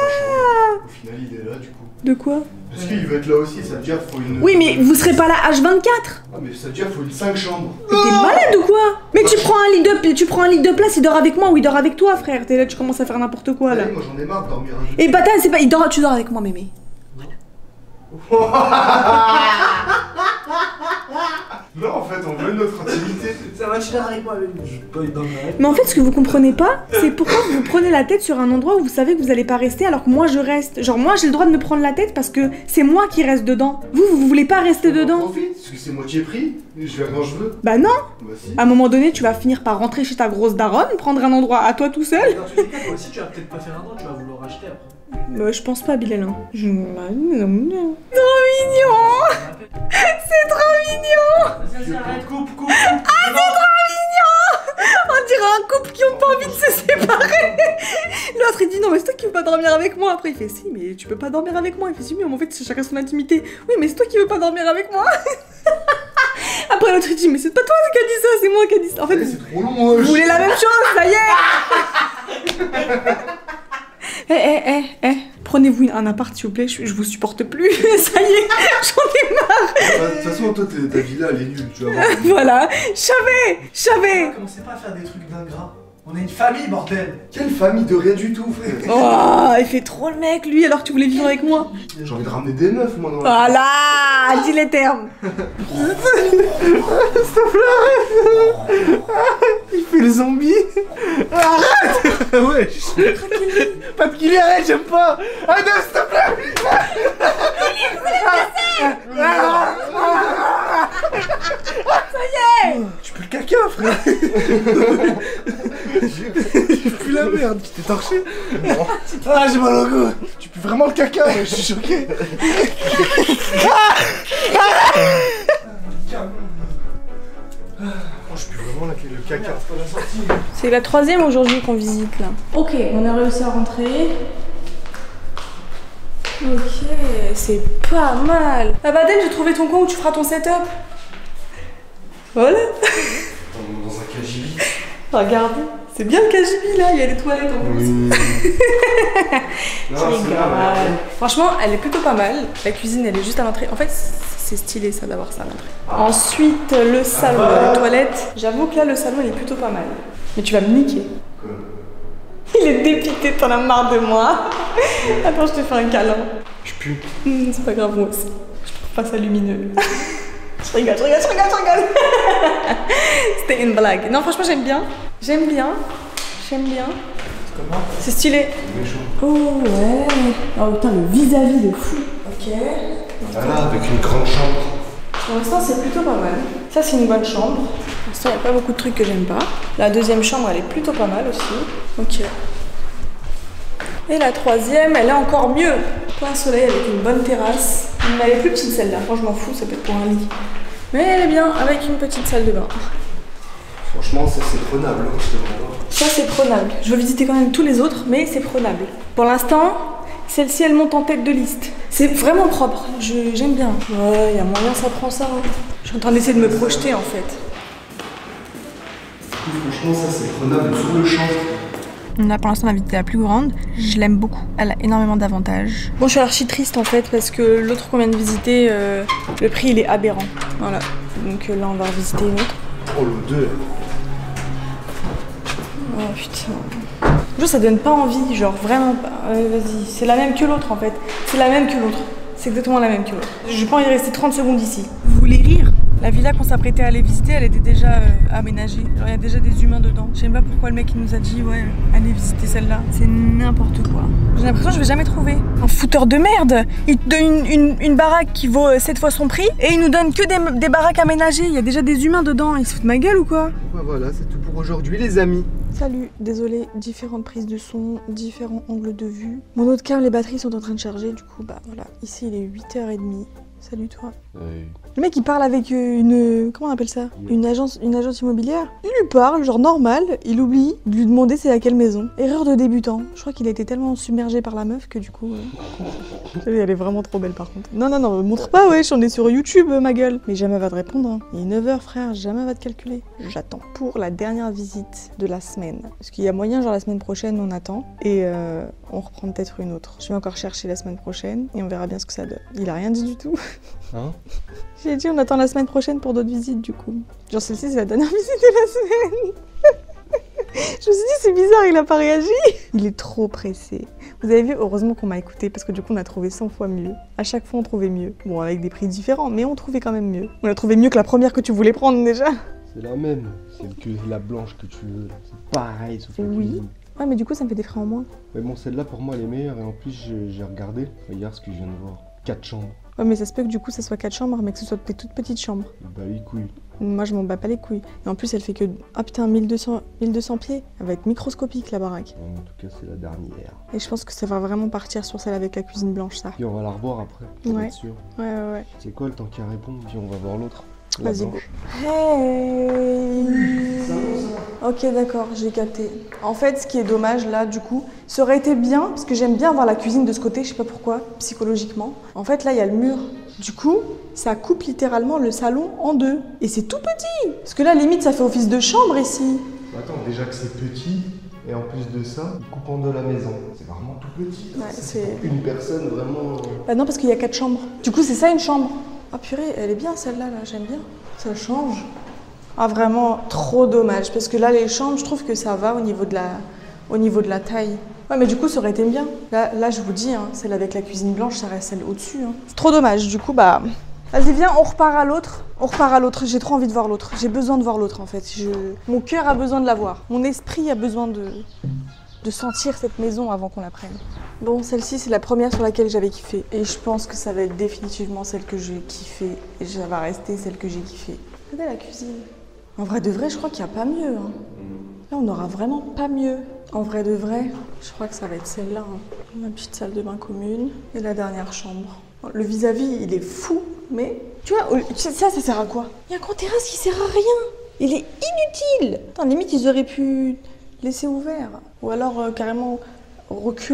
Ah. Au final, il est là, du coup. De quoi? Parce qu'il va être là aussi, ça veut dire qu'il faut une. Oui, mais vous serez pas là H24. Ah, mais ça veut dire qu'il faut une 5 chambres. Mais t'es malade ou quoi? Mais tu prends un lit de place, il dort avec moi ou il dort avec toi, frère. T'es là, tu commences à faire n'importe quoi là. Ouais, moi, j'en ai marre de dormir avec. Et bah c'est pas, tu dors avec moi, mémé. Non, en fait, on veut notre intimité. Ça va, tu dors avec moi, mais je peux pas dormir avec. Mais en fait, ce que vous comprenez pas, c'est pourquoi vous prenez la tête sur un endroit où vous savez que vous allez pas rester alors que moi je reste. Genre, moi j'ai le droit de me prendre la tête parce que c'est moi qui reste dedans. Vous voulez pas rester dedans. Profite, parce que c'est moi qui ai pris. Je vais quand je veux. Bah non. Bah, si. À un moment donné, tu vas finir par rentrer chez ta grosse daronne, prendre un endroit à toi tout seul. Dans tous les cas, toi aussi, tu vas peut-être pas faire 1 an, tu vas vouloir racheter après. Bah, je pense pas, Bilal. Hein. Trop mignon. C'est trop mignon. Vas-y, arrête, coupe. On dirait un couple qui ont pas envie de se séparer. L'autre il dit non mais c'est toi qui veux pas dormir avec moi. Après il fait si mais tu peux pas dormir avec moi. Il fait si mais en fait c'est chacun son intimité. Oui mais c'est toi qui veux pas dormir avec moi. Après l'autre il dit mais c'est pas toi qui a dit ça, c'est moi qui a dit ça. En fait Ouais, c'est trop long, vous voulez la même chose, ça y est. Prenez-vous un appart s'il vous plaît, je vous supporte plus. Ça y est, j'en ai marre. De toute façon, toi, ta villa, elle est nulle, tu vas voir. Voilà, je savais. Commencez pas à faire des trucs d'ingrats. On est une famille, bordel. Quelle famille de rien du tout, frère. Oh, il fait trop le mec lui alors que tu voulais vivre avec moi. J'ai envie de ramener des meufs, moi, dans la... Voilà, dis les termes. Il fait le zombie. Arrête. Wesh. Pas de qu'il arrête, j'aime pas. Ah non, s'il te plaît. Tu peux le caca, frère. J'ai plus la merde, tu t'es torché. Ah, j'ai mal au cou. Tu peux vraiment le caca, je suis choqué. Oh, je pue vraiment le caca. C'est la 3e aujourd'hui qu'on visite là. Ok, on a réussi à rentrer. Ok, c'est pas mal. Ah bah Del, j'ai trouvé ton coin où tu feras ton setup. Voilà. Dans un KGB. Regarde, c'est bien le KGB là, il y a les toilettes en plus. Oui. Je rigole. Franchement, elle est plutôt pas mal. La cuisine, elle est juste à l'entrée. En fait, c'est stylé ça d'avoir ça à l'entrée. Ensuite, le salon, les toilettes. J'avoue que là, le salon, il est plutôt pas mal. Mais tu vas me niquer. Il est dépité, t'en as marre de moi. Attends, je te fais un câlin. Je pue. C'est pas grave, moi aussi. Je trouve pas ça lumineux. Je rigole. C'était une blague. Non, franchement, j'aime bien. C'est stylé. Oh ouais. Oh putain, le vis-à-vis de fou. Ok. Voilà, avec une grande chambre. Pour l'instant, c'est plutôt pas mal. Ça, c'est une bonne chambre. Pour l'instant, il n'y a pas beaucoup de trucs que j'aime pas. La deuxième chambre, elle est plutôt pas mal aussi. Ok. Et la troisième, elle est encore mieux. Plein soleil avec une bonne terrasse. Mais elle est plus petite celle-là. Moi, je m'en fous, ça peut être pour un lit. Mais elle est bien avec une petite salle de bain. Franchement, ça c'est prenable. Ça, c'est prenable. Je veux visiter quand même tous les autres, mais c'est prenable. Pour l'instant, celle-ci, elle monte en tête de liste. C'est vraiment propre. J'aime bien. Ouais, il y a moyen, ça prend ça. Hein. Je suis en train d'essayer de me projeter, en fait. Franchement, ça c'est prenable sur le champ. Là, pour l'instant, on a visité la plus grande. Je l'aime beaucoup. Elle a énormément d'avantages. Bon, je suis archi triste, en fait, parce que l'autre qu'on vient de visiter, le prix, il est aberrant. Voilà. Donc là, on va visiter une autre. Oh, l'odeur. Oh, putain. Genre, ça donne pas envie, genre, vraiment pas. Vas-y. C'est la même que l'autre, en fait. C'est la même que l'autre. C'est exactement la même que l'autre. Je vais pas y rester 30 secondes ici. Vous voulez rire? La villa qu'on s'apprêtait à aller visiter, elle était déjà aménagée. Genre, il y a déjà des humains dedans. Je sais même pas pourquoi le mec il nous a dit ouais, allez visiter celle-là. C'est n'importe quoi. J'ai l'impression que je vais jamais trouver. Un fouteur de merde. Il te donne une baraque qui vaut 7 fois son prix et il nous donne que des baraques aménagées. Il y a déjà des humains dedans. Il se fout de ma gueule ou quoi? Ouais, voilà, c'est tout pour aujourd'hui, les amis. Salut, désolé, différentes prises de son, différents angles de vue. Mon autre câble, les batteries sont en train de charger, du coup, bah voilà. Ici, il est 8h30. Salut toi. Le mec il parle avec une... comment on appelle ça? Une agence immobilière. Il lui parle, genre normal, il oublie de lui demander c'est à quelle maison. Erreur de débutant. Je crois qu'il a été tellement submergé par la meuf que du coup... Elle est vraiment trop belle par contre. Non, montre pas, wesh, on est sur YouTube, ma gueule. Mais jamais va te répondre, hein. Il est 9h frère, jamais va te calculer. J'attends pour la dernière visite de la semaine. Parce qu'il y a moyen, genre la semaine prochaine, on attend. Et on reprend peut-être une autre. Je vais encore chercher la semaine prochaine et on verra bien ce que ça donne. Il a rien dit du tout. Hein? J'ai dit on attend la semaine prochaine pour d'autres visites du coup. Genre celle-ci c'est la dernière visite de la semaine. Je me suis dit c'est bizarre, il a pas réagi. Il est trop pressé. Vous avez vu, heureusement qu'on m'a écouté parce que du coup on a trouvé 100 fois mieux. À chaque fois on trouvait mieux. Bon avec des prix différents mais on trouvait quand même mieux. On a trouvé mieux que la première que tu voulais prendre déjà. C'est la même, c'est que la blanche que tu veux. C'est pareil sauf la cuisine. Ouais mais du coup ça me fait des frais en moins. Mais bon celle-là pour moi elle est meilleure et en plus j'ai regardé. Regarde ce que je viens de voir. 4 chambres. Ouais mais ça se peut que du coup ça soit 4 chambres mais que ce soit des toutes petites chambres. Bah les couilles. Moi je m'en bats pas les couilles. Et en plus elle fait que... Ah putain 1200 pieds. Elle va être microscopique la baraque. En tout cas c'est la dernière. Et je pense que ça va vraiment partir sur celle avec la cuisine blanche ça. Puis on va la revoir après, pour Ouais. être sûr. Ouais. C'est quoi le temps qu'à répondre puis on va voir l'autre. Vas-y go. Hey. Ok d'accord, j'ai capté. En fait ce qui est dommage là du coup, ça aurait été bien, parce que j'aime bien voir la cuisine de ce côté, je sais pas pourquoi, psychologiquement. En fait là il y a le mur. Du coup, ça coupe littéralement le salon en deux. Et c'est tout petit. Parce que là limite ça fait office de chambre ici. Attends, déjà que c'est petit, et en plus de ça, il coupe en deux la maison. C'est vraiment tout petit. Ouais, c'est... Une personne vraiment... Bah non parce qu'il y a 4 chambres. Du coup c'est ça une chambre. Ah purée, elle est bien celle-là, là, j'aime bien. Ça change. Ah vraiment, trop dommage. Parce que là, les chambres, je trouve que ça va au niveau de la taille. Ouais, mais du coup, ça aurait été bien. Là je vous dis, hein, celle avec la cuisine blanche, ça reste celle au-dessus. Hein. C'est trop dommage. Du coup, bah... Vas-y, viens, on repart à l'autre. On repart à l'autre. J'ai trop envie de voir l'autre. J'ai besoin de voir l'autre, en fait. Mon cœur a besoin de la voir. Mon esprit a besoin de sentir cette maison avant qu'on la prenne. Bon, celle-ci, c'est la première sur laquelle j'avais kiffé. Et je pense que ça va être définitivement celle que j'ai kiffé. Et ça va rester celle que j'ai kiffé. Regardez la cuisine. En vrai de vrai, je crois qu'il n'y a pas mieux. Hein. Là, on n'aura vraiment pas mieux. En vrai de vrai, je crois que ça va être celle-là. Hein. Ma petite salle de bain commune. Et la dernière chambre. Le vis-à-vis, il est fou. Mais, tu vois, ça sert à quoi? Il y a un grand terrasse qui sert à rien. Il est inutile. Attends, limite, ils auraient pu laisser ouvert. Ou alors, carrément... reculer.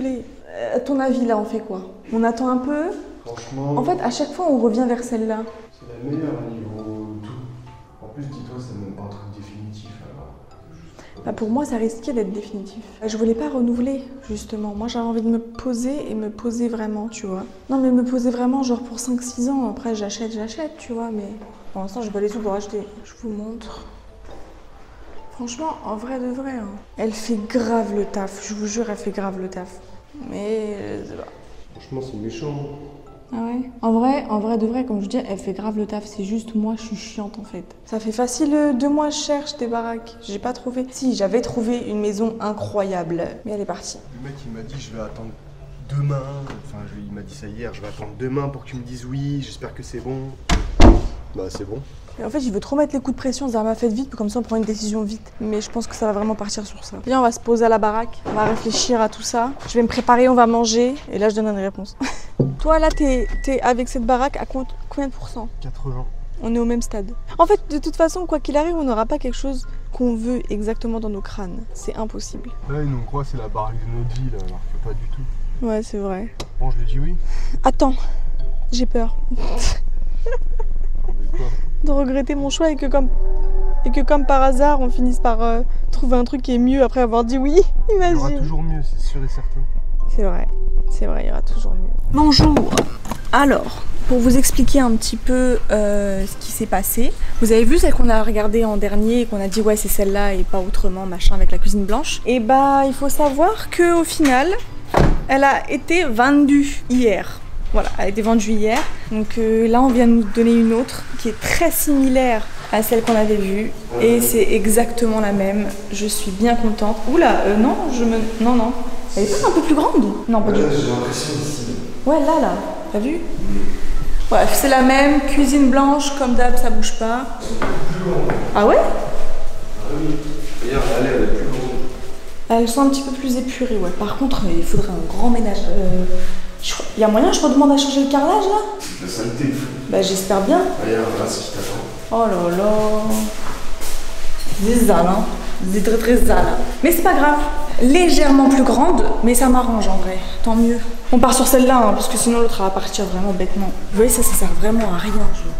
À ton avis, là, on fait quoi? On attend un peu? Franchement, En fait, à chaque fois, on revient vers celle-là. c'est la meilleure au niveau tout. En plus, dis-toi, c'est même pas un truc définitif. Alors, Bah pour moi, ça risquait d'être définitif. Je voulais pas renouveler, justement. Moi, j'avais envie de me poser et me poser vraiment, tu vois. Non, mais me poser vraiment, genre pour 5-6 ans. Après, j'achète, tu vois. Mais pour l'instant, j'ai pas les sous pour acheter. Je vous montre. Franchement, en vrai de vrai, hein. Elle fait grave le taf. Je vous jure, elle fait grave le taf. Mais... franchement, c'est méchant. Ah ouais? En vrai de vrai, comme je dis, elle fait grave le taf. C'est juste moi, je suis chiante en fait. Ça fait facile 2 mois, je cherche des baraques. J'ai pas trouvé. Si, j'avais trouvé une maison incroyable. Mais elle est partie. Le mec, il m'a dit, je vais attendre demain. Enfin, il m'a dit ça hier, je vais attendre demain pour que tu me dises oui. J'espère que c'est bon. Bah, c'est bon. Et en fait, il veut trop mettre les coups de pression, Zarma, faites vite, comme ça on prend une décision vite. Mais je pense que ça va vraiment partir sur ça. Viens, on va se poser à la baraque, on va réfléchir à tout ça. Je vais me préparer, on va manger, et là je donne une réponse. Toi là, t'es avec cette baraque à combien de pourcents? 80. On est au même stade. En fait, de toute façon, quoi qu'il arrive, on n'aura pas quelque chose qu'on veut exactement dans nos crânes. C'est impossible. Là, ils nous croient, c'est la baraque de notre vie, là, alors que pas du tout. Ouais, c'est vrai. Bon, je lui dis oui. Attends, j'ai peur. Quoi? De regretter mon choix et que comme par hasard on finisse par trouver un truc qui est mieux après avoir dit oui. Il y aura Imagine. toujours mieux, c'est sûr et certain. C'est vrai, il y aura toujours mieux. Bonjour. Alors, pour vous expliquer un petit peu ce qui s'est passé, vous avez vu celle qu'on a regardée en dernier et qu'on a dit ouais c'est celle-là et pas autrement, machin, avec la cuisine blanche. Et bah il faut savoir que au final, elle a été vendue hier. Voilà, elle a été vendue hier. Donc là, on vient de nous donner une autre qui est très similaire à celle qu'on avait vue. Et c'est exactement la même. Je suis bien contente. Oula, non, non. Elle est pas un peu plus grande? Non, pas du tout. J'ai l'impression ici. Ouais, là. T'as vu? Bref, c'est la même. Cuisine blanche, comme d'hab, ça bouge pas. Ah ouais? Ah oui. D'ailleurs, elle est plus grande. Elles sont un petit peu plus épurées, ouais. Par contre, il faudrait un grand ménage. Il y a moyen, je redemande à changer le carrelage là? La saleté. Bah j'espère bien. Regarde, là, c'est ce qui t'attend. Oh là là. C'est zal, hein. C'est très zal. Mais c'est pas grave. Légèrement plus grande, mais ça m'arrange en vrai. Tant mieux. On part sur celle-là, hein, parce que sinon l'autre va partir vraiment bêtement. Vous voyez, ça sert vraiment à rien.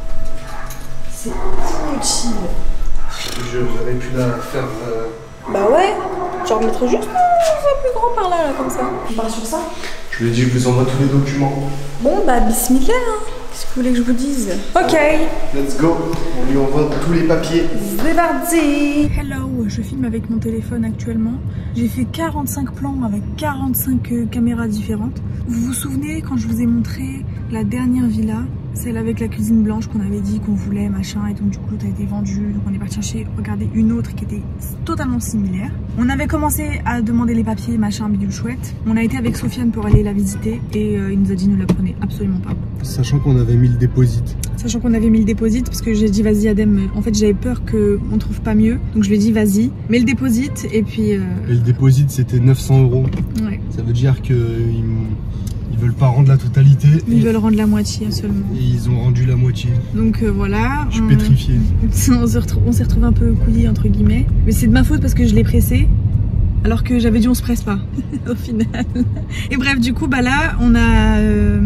C'est inutile. Je te jure, j'aurais pu la faire. Bah ouais. Genre mettre juste un plus grand par là, comme ça. On part sur ça. Je lui ai dit que je vous envoie tous les documents. Bon bah bismillah, hein. Qu'est-ce que vous voulez que je vous dise? Ok. Let's go. On lui envoie tous les papiers. C'est parti. Hello, je filme avec mon téléphone actuellement. J'ai fait 45 plans avec 45 caméras différentes. Vous vous souvenez quand je vous ai montré la dernière villa, celle avec la cuisine blanche qu'on avait dit qu'on voulait, machin, et donc du coup l'autre a été vendue. Donc on est parti regarder une autre qui était totalement similaire. On avait commencé à demander les papiers, machin, bidule chouette. On a été avec Sofiane pour aller la visiter et il nous a dit ne la prenez absolument pas. Sachant qu'on avait mis le déposit. Sachant qu'on avait mis le déposit parce que j'ai dit vas-y Adem, en fait j'avais peur qu'on trouve pas mieux. Donc je lui ai dit vas-y, mets le déposit et puis... Et le déposit c'était 900 €. Ouais. Ça veut dire qu'ils veulent pas rendre la totalité. Ils veulent rendre la moitié seulement. Et ils ont rendu la moitié. Donc voilà. Je suis pétrifié. On s'est retrouvé un peu couillé entre guillemets. Mais c'est de ma faute parce que je l'ai pressé. Alors que j'avais dit on se presse pas au final. Et bref du coup bah là on a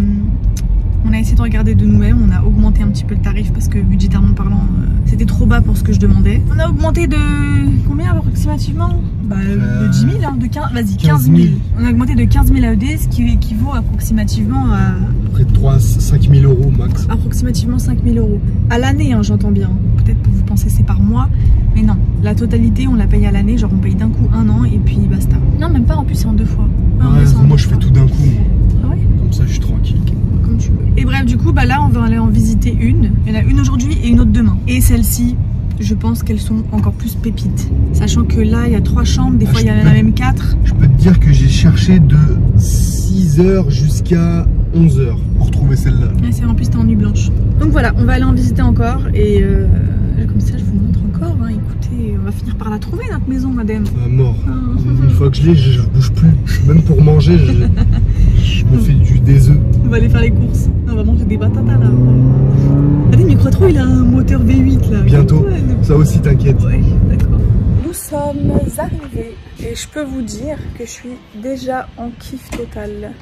essayé de regarder de nous-mêmes, on a augmenté un petit peu le tarif parce que budgétairement parlant c'était trop bas pour ce que je demandais. On a augmenté de combien approximativement? Bah de 10 000, hein, de 15, vas-y 15 000. On a augmenté de 15 000 AED, ce qui équivaut approximativement à... Près de 5 000 € max. Approximativement 5 000 €. À l'année, hein, j'entends bien. Peut-être que vous pensez c'est par mois, mais non. La totalité, on la paye à l'année, genre on paye d'un coup 1 an et puis basta. Non, même pas, en plus c'est en 2 fois. Ouais, moi je fais tout d'un coup. Ah ouais? Comme ça je suis tranquille. Comme tu veux. Et bref, du coup, bah là on va aller en visiter une. Il y en a une aujourd'hui et une autre demain. Et celle-ci, je pense qu'elles sont encore plus pépites. Sachant que là, il y a 3 chambres, des fois il y en a même 4. Je peux te dire que j'ai cherché de 6 h jusqu'à 11 h pour trouver celle-là. Ouais, c'est en plus c'était en nuit blanche. Donc voilà, on va aller en visiter encore et comme ça je vous montre encore. Hein. Écoutez, on va finir par la trouver notre maison, madame. Mort. Une fois que je l'ai, je bouge plus. Même pour manger, je me fais des œufs. On va aller faire les courses. On va manger des batatas là. Allez, mais crois trop, il a un moteur V8 là. Bientôt. Ça aussi, t'inquiète. Ouais, d'accord. Nous sommes arrivés et je peux vous dire que je suis déjà en kiff total.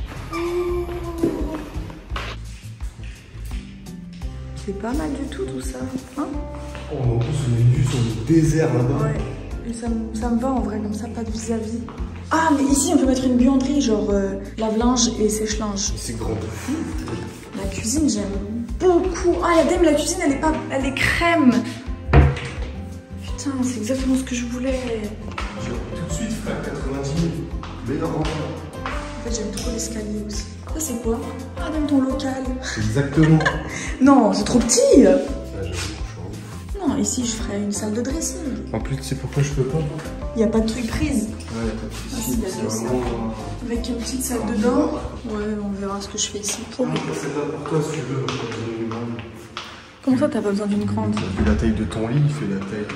C'est pas mal du tout ça, hein? Oh, en plus on est venu sur le désert là-bas. Ouais, et ça me va en vrai, comme ça, pas de vis-à-vis. Ah, mais ici on peut mettre une buanderie, genre lave-linge et sèche-linge. C'est grand de fou. La cuisine, j'aime beaucoup. Ah, Adem, la cuisine, elle est crème. Putain, c'est exactement ce que je voulais. Tout de suite, frère, 90 000. Mais non. En fait, j'aime trop l'escalier aussi. Ça, c'est quoi? Ah, Adem, ton local. C'est exactement. Non, c'est trop petit. Ah, j'avoue, Non, ici, je ferais une salle de dressing. en plus, tu sais pourquoi je peux pas? Il y a pas de truc prise. Ouais, y'a pas de Ah, soucis. si, y a C'est que ça. vraiment. Avec une petite salle de bain. Ouais, on verra ce que je fais ici. C'est pas pour toi si tu veux. Comment ça, t'as pas besoin d'une grande? Vu la taille de ton lit, il fait la taille.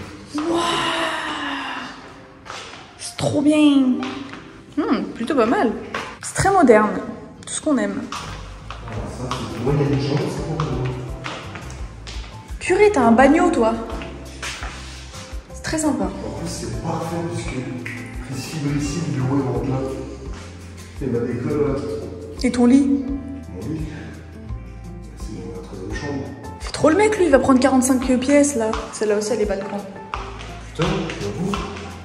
C'est trop bien. Plutôt pas mal. C'est très moderne. Tout ce qu'on aime. Ça, c'est moi, il y a des gens, c'est pour toi. Purée, t'as un bagnot, toi. C'est très sympa. En plus, c'est parfait puisque prise fibre ici, le bureau est en plein. Et ma décolle là. Et ton lit? Mon lit. C'est dans la troisième chambre. C'est trop le mec, lui, il va prendre 45 pièces, là. Celle-là aussi, elle est balcon. Putain, j'avoue.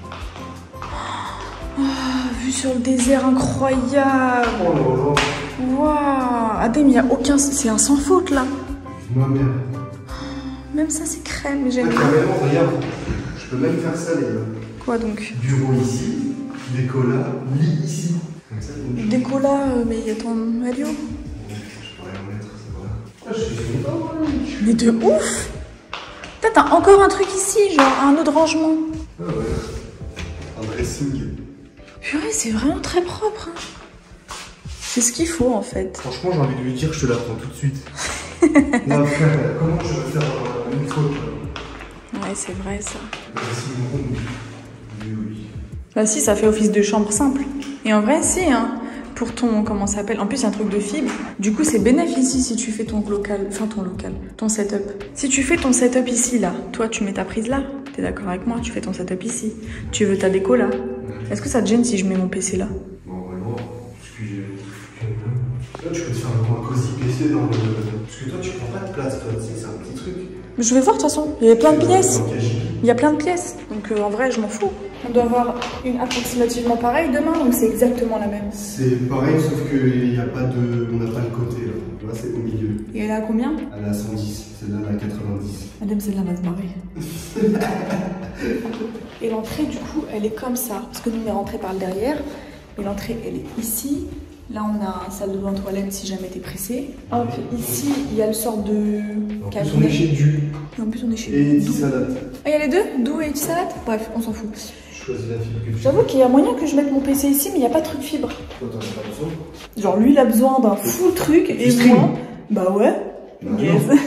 Vue sur le désert, incroyable. Oh là là. Waouh. Adem, il y a aucun... C'est un sans faute, là. Ma mère. Même ça, c'est crème, mais j'aime bien. Carrément, regarde. Je peux même faire ça, les gars. Quoi, donc? Bureau ici, déco là, lit ici. Comme ça, il y a une Déco là, mais il y a ton Mario. Je pourrais en mettre, c'est vrai. Ah, je suis content. Mais de ouf. T'as encore un truc ici, genre un autre rangement. Ah ouais. Un dressing. Purée, c'est vraiment très propre. Hein. C'est ce qu'il faut, en fait. Franchement, j'ai envie de lui dire, je te la prends tout de suite. Non, frère, comment je vais faire une faute là? Ouais, c'est vrai, ça. Dressing rond. Oui, oui. Bah si, ça fait office de chambre simple. Et en vrai, si, hein. Pour ton, comment ça s'appelle? En plus, il y a un truc de fibre. Du coup, c'est bénéfique ici si tu fais ton local, enfin ton setup. Si tu fais ton setup ici, là, toi, tu mets ta prise là. T'es d'accord avec moi? Tu fais ton setup ici. Tu veux ta déco là. Est-ce que ça te gêne si je mets mon PC là? Bon, vraiment, parce que j'ai. Là, tu peux te faire un cosy PC dans le. Parce que toi, tu prends pas de place, toi, tu sais, c'est un petit truc. Mais je vais voir de toute façon. Il y a plein de pièces. Dans le cagibi. Il y a plein de pièces. Donc en vrai, je m'en fous. On doit avoir une approximativement pareille demain, donc c'est exactement la même. C'est pareil, sauf qu'il n'y a pas de. On n'a pas le côté là. Là, c'est au milieu. Et elle est à combien? Elle est à 110, celle-là, elle est à 90. Madame, celle-là va se barrer. Et l'entrée, du coup, elle est comme ça. Parce que nous, on est rentré par le derrière. Et l'entrée, elle est ici. Là, on a une salle de bain toilette si jamais t'es pressé. Hop, ici, il y a le sort de En plus, on cabinet. est chez Du Et en plus, on est chez et Doux. salade. Ah, il y a les deux? Doux et salade? Bref, on s'en fout. Je choisis la fibre que tu J'avoue qu'il y a moyen que je mette mon PC ici, mais il n'y a pas de truc fibre. Toi, t'en as pas besoin? Genre, lui, il a besoin d'un full truc. Et stream. moi, bah ouais. Bah Yes. non.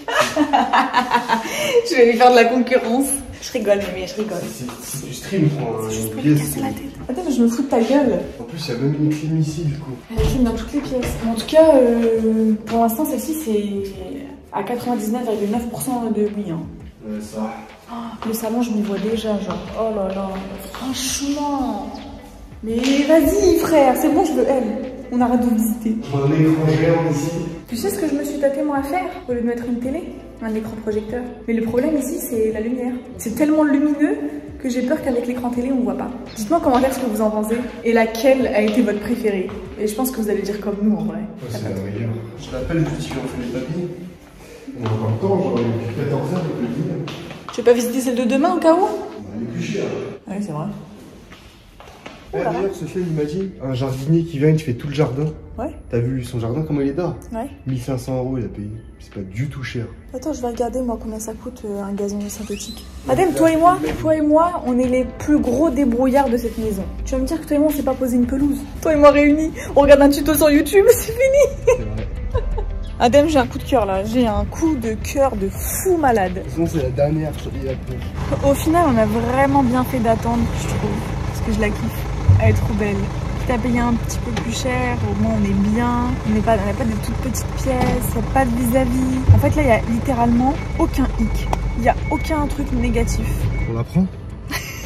Je vais lui faire de la concurrence. Je rigole, mais je rigole. Si tu stream, prends Juste une pour lui pièce. casser la tête. Attends, mais je me fous de ta gueule. En plus, il y a même une clim ici, du coup. Elle est clean dans toutes les pièces. Mais en tout cas, pour l'instant, celle-ci, c'est à 99,9% de oui. Hein. Ouais, ça. Oh, le salon, je m'y vois déjà, genre. Oh là là. Franchement. Mais vas-y, frère, c'est bon, je veux elle. On arrête de visiter. On a un écran géant ici. Tu sais ce que je me suis tâté moi à faire au lieu de mettre une télé? Un écran projecteur. Mais le problème ici, c'est la lumière. C'est tellement lumineux que j'ai peur qu'avec l'écran télé, on voit pas. Dites-moi en commentaire ce que vous en pensez et laquelle a été votre préférée. Et je pense que vous allez dire comme nous en vrai. Ouais, c'est la meilleure. Je l'appelle juste si on fait les papiers. On a encore le temps, genre depuis 14h, on peut le dire. Tu veux pas visiter celle de demain au cas où? Elle est plus chère. Oui, c'est vrai. D'ailleurs, Sofiane, il m'a dit, un jardinier qui vient, il te fait tout le jardin. Ouais. T'as vu son jardin, comment il est d'art? Ouais. 1500 € il a payé. C'est pas du tout cher. Attends, je vais regarder moi combien ça coûte un gazon synthétique. Adem, toi et moi, on est les plus gros débrouillards de cette maison. Tu vas me dire que toi et moi, on s'est pas posé une pelouse. Toi et moi réunis, on regarde un tuto sur YouTube, c'est fini. C'est vrai. Adem, j'ai un coup de cœur là. J'ai un coup de cœur de fou malade. Sinon, c'est la dernière, je te dis après. Au final, on a vraiment bien fait d'attendre, je trouve. Parce que je la kiffe. Elle est trop belle. Quitte à payer un petit peu plus cher, au moins on est bien. On n'a pas des toutes petites pièces, il n'y a pas de vis-à-vis. En fait, là, il n'y a littéralement aucun hic. Il n'y a aucun truc négatif. On la prend?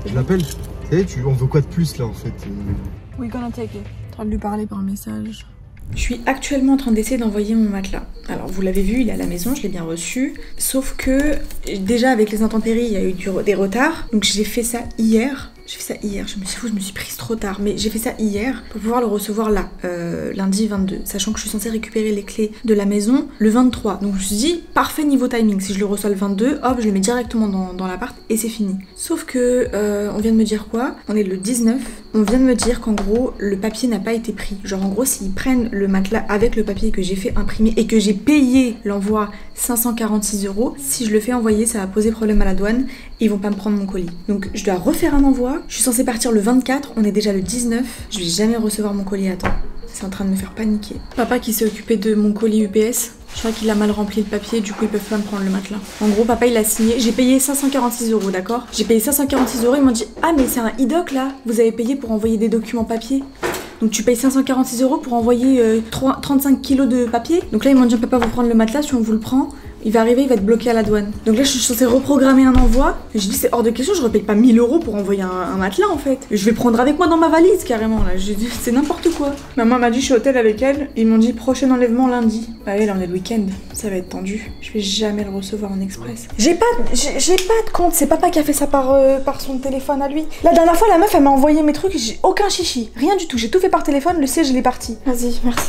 Je l'appelle. On veut quoi de plus là en fait? We're gonna take it. En train de lui parler par message. Je suis actuellement en train d'essayer d'envoyer mon matelas. Alors vous l'avez vu, il est à la maison, je l'ai bien reçu. Sauf que déjà avec les intempéries, il y a eu des retards. Donc j'ai fait ça hier. Je me suis prise trop tard, mais j'ai fait ça hier pour pouvoir le recevoir là, lundi 22, sachant que je suis censée récupérer les clés de la maison le 23. Donc je me suis dit, parfait niveau timing, si je le reçois le 22, hop, je le mets directement dans l'appart et c'est fini. Sauf que, on vient de me dire quoi? On est le 19, on vient de me dire qu'en gros, le papier n'a pas été pris. Genre en gros, s'ils prennent le matelas avec le papier que j'ai fait imprimer et que j'ai payé l'envoi 546 €, si je le fais envoyer, ça va poser problème à la douane et ils vont pas me prendre mon colis. Donc je dois refaire un envoi. Je suis censée partir le 24, on est déjà le 19. Je vais jamais recevoir mon colis à temps. C'est en train de me faire paniquer. Papa qui s'est occupé de mon colis UPS, je crois qu'il a mal rempli le papier, du coup ils peuvent pas me prendre le matelas. En gros, papa il a signé, j'ai payé 546 €, d'accord? J'ai payé 546 €, ils m'ont dit « Ah mais c'est un e-doc là, vous avez payé pour envoyer des documents papier ». Donc tu payes 546 € pour envoyer 35 kilos de papier. Donc là ils m'ont dit « Papa vous prendre le matelas, si on vous le prend ». Il va arriver, il va être bloqué à la douane. Donc là, je suis censée reprogrammer un envoi. J'ai dit, c'est hors de question, je repaye pas 1000 € pour envoyer un matelas en fait. Je vais prendre avec moi dans ma valise carrément là. J'ai dit, c'est n'importe quoi. Maman m'a dit, je suis au hôtel avec elle. Ils m'ont dit, prochain enlèvement lundi. Bah oui, là on est le week-end. Ça va être tendu. Je vais jamais le recevoir en express. J'ai pas de compte. C'est papa qui a fait ça par son téléphone à lui. La dernière fois, la meuf, elle m'a envoyé mes trucs. J'ai aucun chichi. Rien du tout. J'ai tout fait par téléphone. Le siège, il est parti. Vas-y, merci.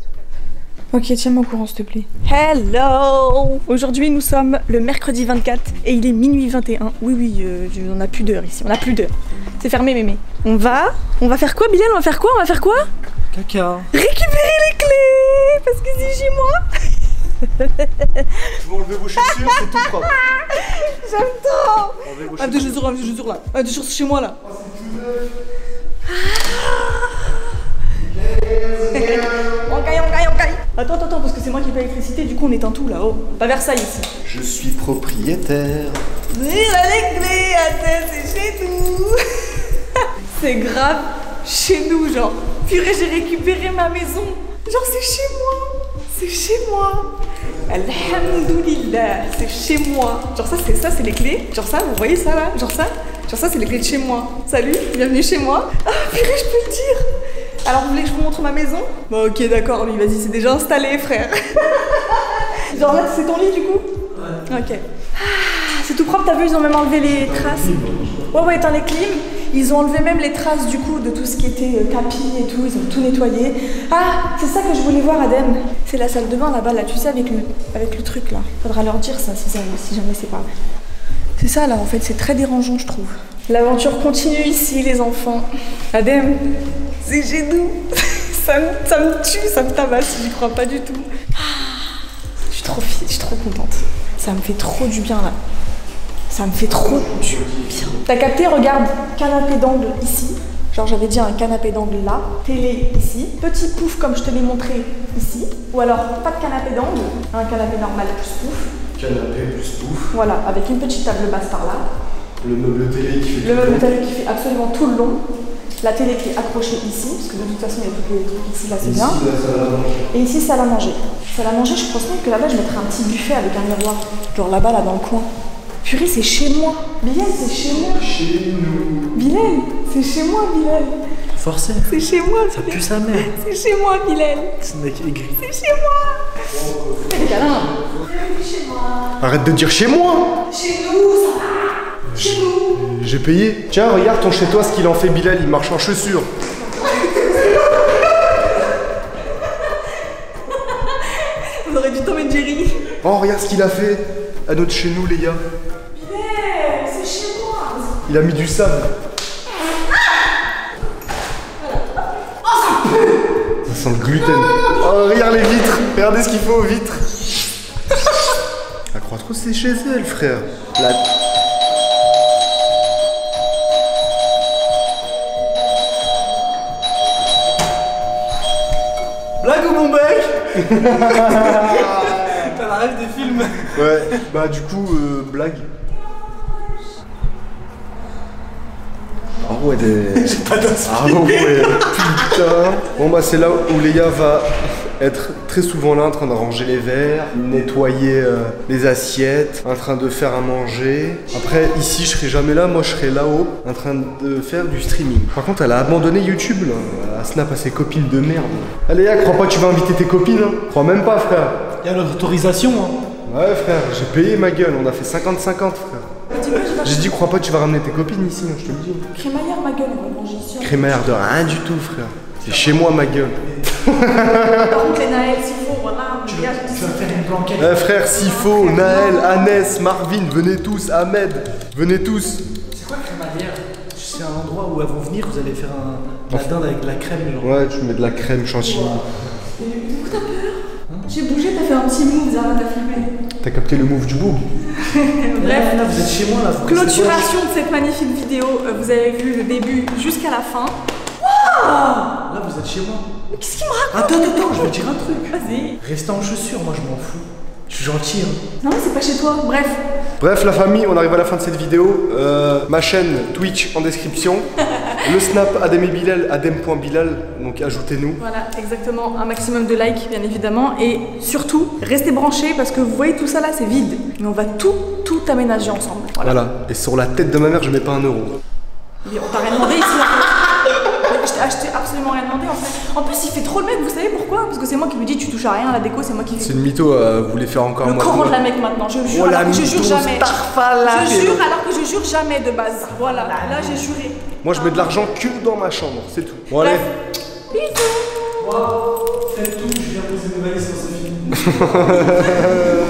Ok, tiens-moi au courant s'il te plaît. Hello! Aujourd'hui nous sommes le mercredi 24 et il est minuit 21. Oui, on a plus d'heure ici, on a plus d'heure. C'est fermé mémé. On va faire quoi Bilal? On va faire quoi? Caca. Récupérer les clés! Parce que c'est chez moi! Vous enlevez vos chaussures, c'est tout propre. J'aime trop! Ah, deux chaussures là. Ah, deux chaussures chez moi là. On caille. Attends, parce que c'est moi qui paye l'électricité, du coup on est en tout là-haut. Pas Versailles ici. Je suis propriétaire. Oui, les clés, attends, c'est chez nous. C'est grave chez nous, genre. Purée, j'ai récupéré ma maison. Genre, c'est chez moi. Alhamdoulilah, c'est chez moi. Genre ça, c'est les clés. Genre ça, vous voyez ça là? Genre ça, c'est les clés de chez moi. Salut, bienvenue chez moi. Ah, purée, je peux le dire. Alors, vous voulez que je vous montre ma maison? Bah ok, d'accord, lui, vas-y, c'est déjà installé, frère. Genre là, c'est ton lit, du coup? Ouais. Ok. Ah, c'est tout propre, t'as vu, ils ont même enlevé les traces. Ouais, éteins les clims. Ils ont enlevé même les traces, du coup, de tout ce qui était tapis et tout. Ils ont tout nettoyé. Ah, c'est ça que je voulais voir, Adem. C'est la salle de bain, là-bas, là, tu sais, avec le truc, là. Faudra leur dire ça, si jamais c'est pas... C'est ça, là, en fait, c'est très dérangeant, je trouve. L'aventure continue ici, les enfants. Adem, c'est chez nous. ça me tue, ça me tabasse, j'y crois pas du tout. Je suis trop contente. Ça me fait trop du bien, là. Ça me fait trop du bien. T'as capté, regarde, canapé d'angle ici. Genre j'avais dit un canapé d'angle là, télé ici, petit pouf comme je te l'ai montré ici. Ou alors pas de canapé d'angle, un canapé normal plus pouf. Canapé plus pouf. Voilà, avec une petite table basse par là. Le meuble télé qui fait Le meuble télé qui fait absolument tout le long. La télé qui est accrochée ici, parce que de toute façon il y a tous les trucs ici, là c'est bien. Et ici salle à manger. Salle à manger, je pense même que là-bas je mettrais un petit buffet avec un miroir. Genre là-bas, là dans le coin. Purée, c'est chez moi. Bilal, c'est chez moi. Chez nous. Bilal, c'est chez moi, Bilal. Forcé. C'est chez moi, Ça pue sa mère. C'est chez moi, Bilal. Ce mec aigri. C'est chez moi. Fais des câlins. Chez moi. Arrête de dire chez moi. Chez nous, ça va. Chez nous. J'ai payé. Tiens, regarde ton chez toi, ce qu'il en fait Bilal, il marche en chaussures. On aurait dû tomber de Jerry. Oh, regarde ce qu'il a fait à notre chez nous, les gars. Bilal, c'est chez moi. Il a mis du sable. Ça sent le gluten. Oh, regarde les vitres. Regardez ce qu'il faut aux vitres. Elle croit trop que c'est chez elle, frère. La... Blague ou mon bec? T'as la rêve des films. Ouais, bah du coup, blague. Ah ouais, des... J'ai pas d'inspiration. Ah ouais, putain. Bon bah c'est là où Léa va être très souvent là en train de ranger les verres, nettoyer les assiettes, en train de faire à manger. Après, ici, je serai jamais là, moi je serai là-haut, en train de faire du streaming. Par contre, elle a abandonné YouTube, là. Elle snap à ses copines de merde. Allez, crois pas que tu vas inviter tes copines, hein. Crois même pas, frère. Il y a l'autorisation, hein. Ouais, frère, j'ai payé ma gueule, on a fait 50-50, frère. J'ai dit, crois pas que tu vas ramener tes copines ici, hein, je te le dis. Crémaillère, ma gueule, on va manger ici. Crémaillère de rien du tout, frère. C'est chez moi, ma gueule. Par contre, les Naël, s'il faut, voilà. Tu vas faire une blanquette. Frère, Sifo, Naël, Annès, Marvin, venez tous, Ahmed, venez tous. C'est quoi Crémaillère? C'est un endroit où elles vont venir, vous allez faire la dinde avec de la crème, genre. Ouais, tu mets de la crème chantilly. Du coup, t'as peur? J'ai bougé, t'as fait un petit move, Zara, t'as filmé. T'as capté le move du boug? Bref, là, vous êtes chez moi, là. clôturation de cette magnifique vidéo. Vous avez vu le début jusqu'à la fin. Là, vous êtes chez moi. Mais qu'est-ce qu'il me raconte? Attends, je vais te dire un truc. Vas-y. Restez en chaussures, moi je m'en fous. Je suis gentil, hein. Non, mais c'est pas chez toi. Bref, la famille, on arrive à la fin de cette vidéo. Ma chaîne Twitch en description. Le snap Adem et Bilal, adem.bilal. Donc ajoutez-nous. Voilà, exactement. Un maximum de likes, bien évidemment. Et surtout, restez branchés parce que vous voyez tout ça là, c'est vide. Mais on va tout aménager ensemble. Voilà. Et sur la tête de ma mère, je mets pas un euro. Mais on t'a rien demandé ici. Je t'ai absolument rien demandé en fait. En plus, il fait trop le mec, vous savez pourquoi? Parce que c'est moi qui lui dis tu touches à rien à la déco, c'est moi qui fais. C'est une mytho, vous voulez faire encore le Coran de la mec maintenant, je jure. Oh, alors que je mytho, jure jamais. Je jure là. alors que je jure jamais de base. Voilà, là j'ai juré. Moi, je mets de l'argent que dans ma chambre, c'est tout. Bon, allez. Bisous. Wow, faites tout, je viens poser mes valises quand c'est fini.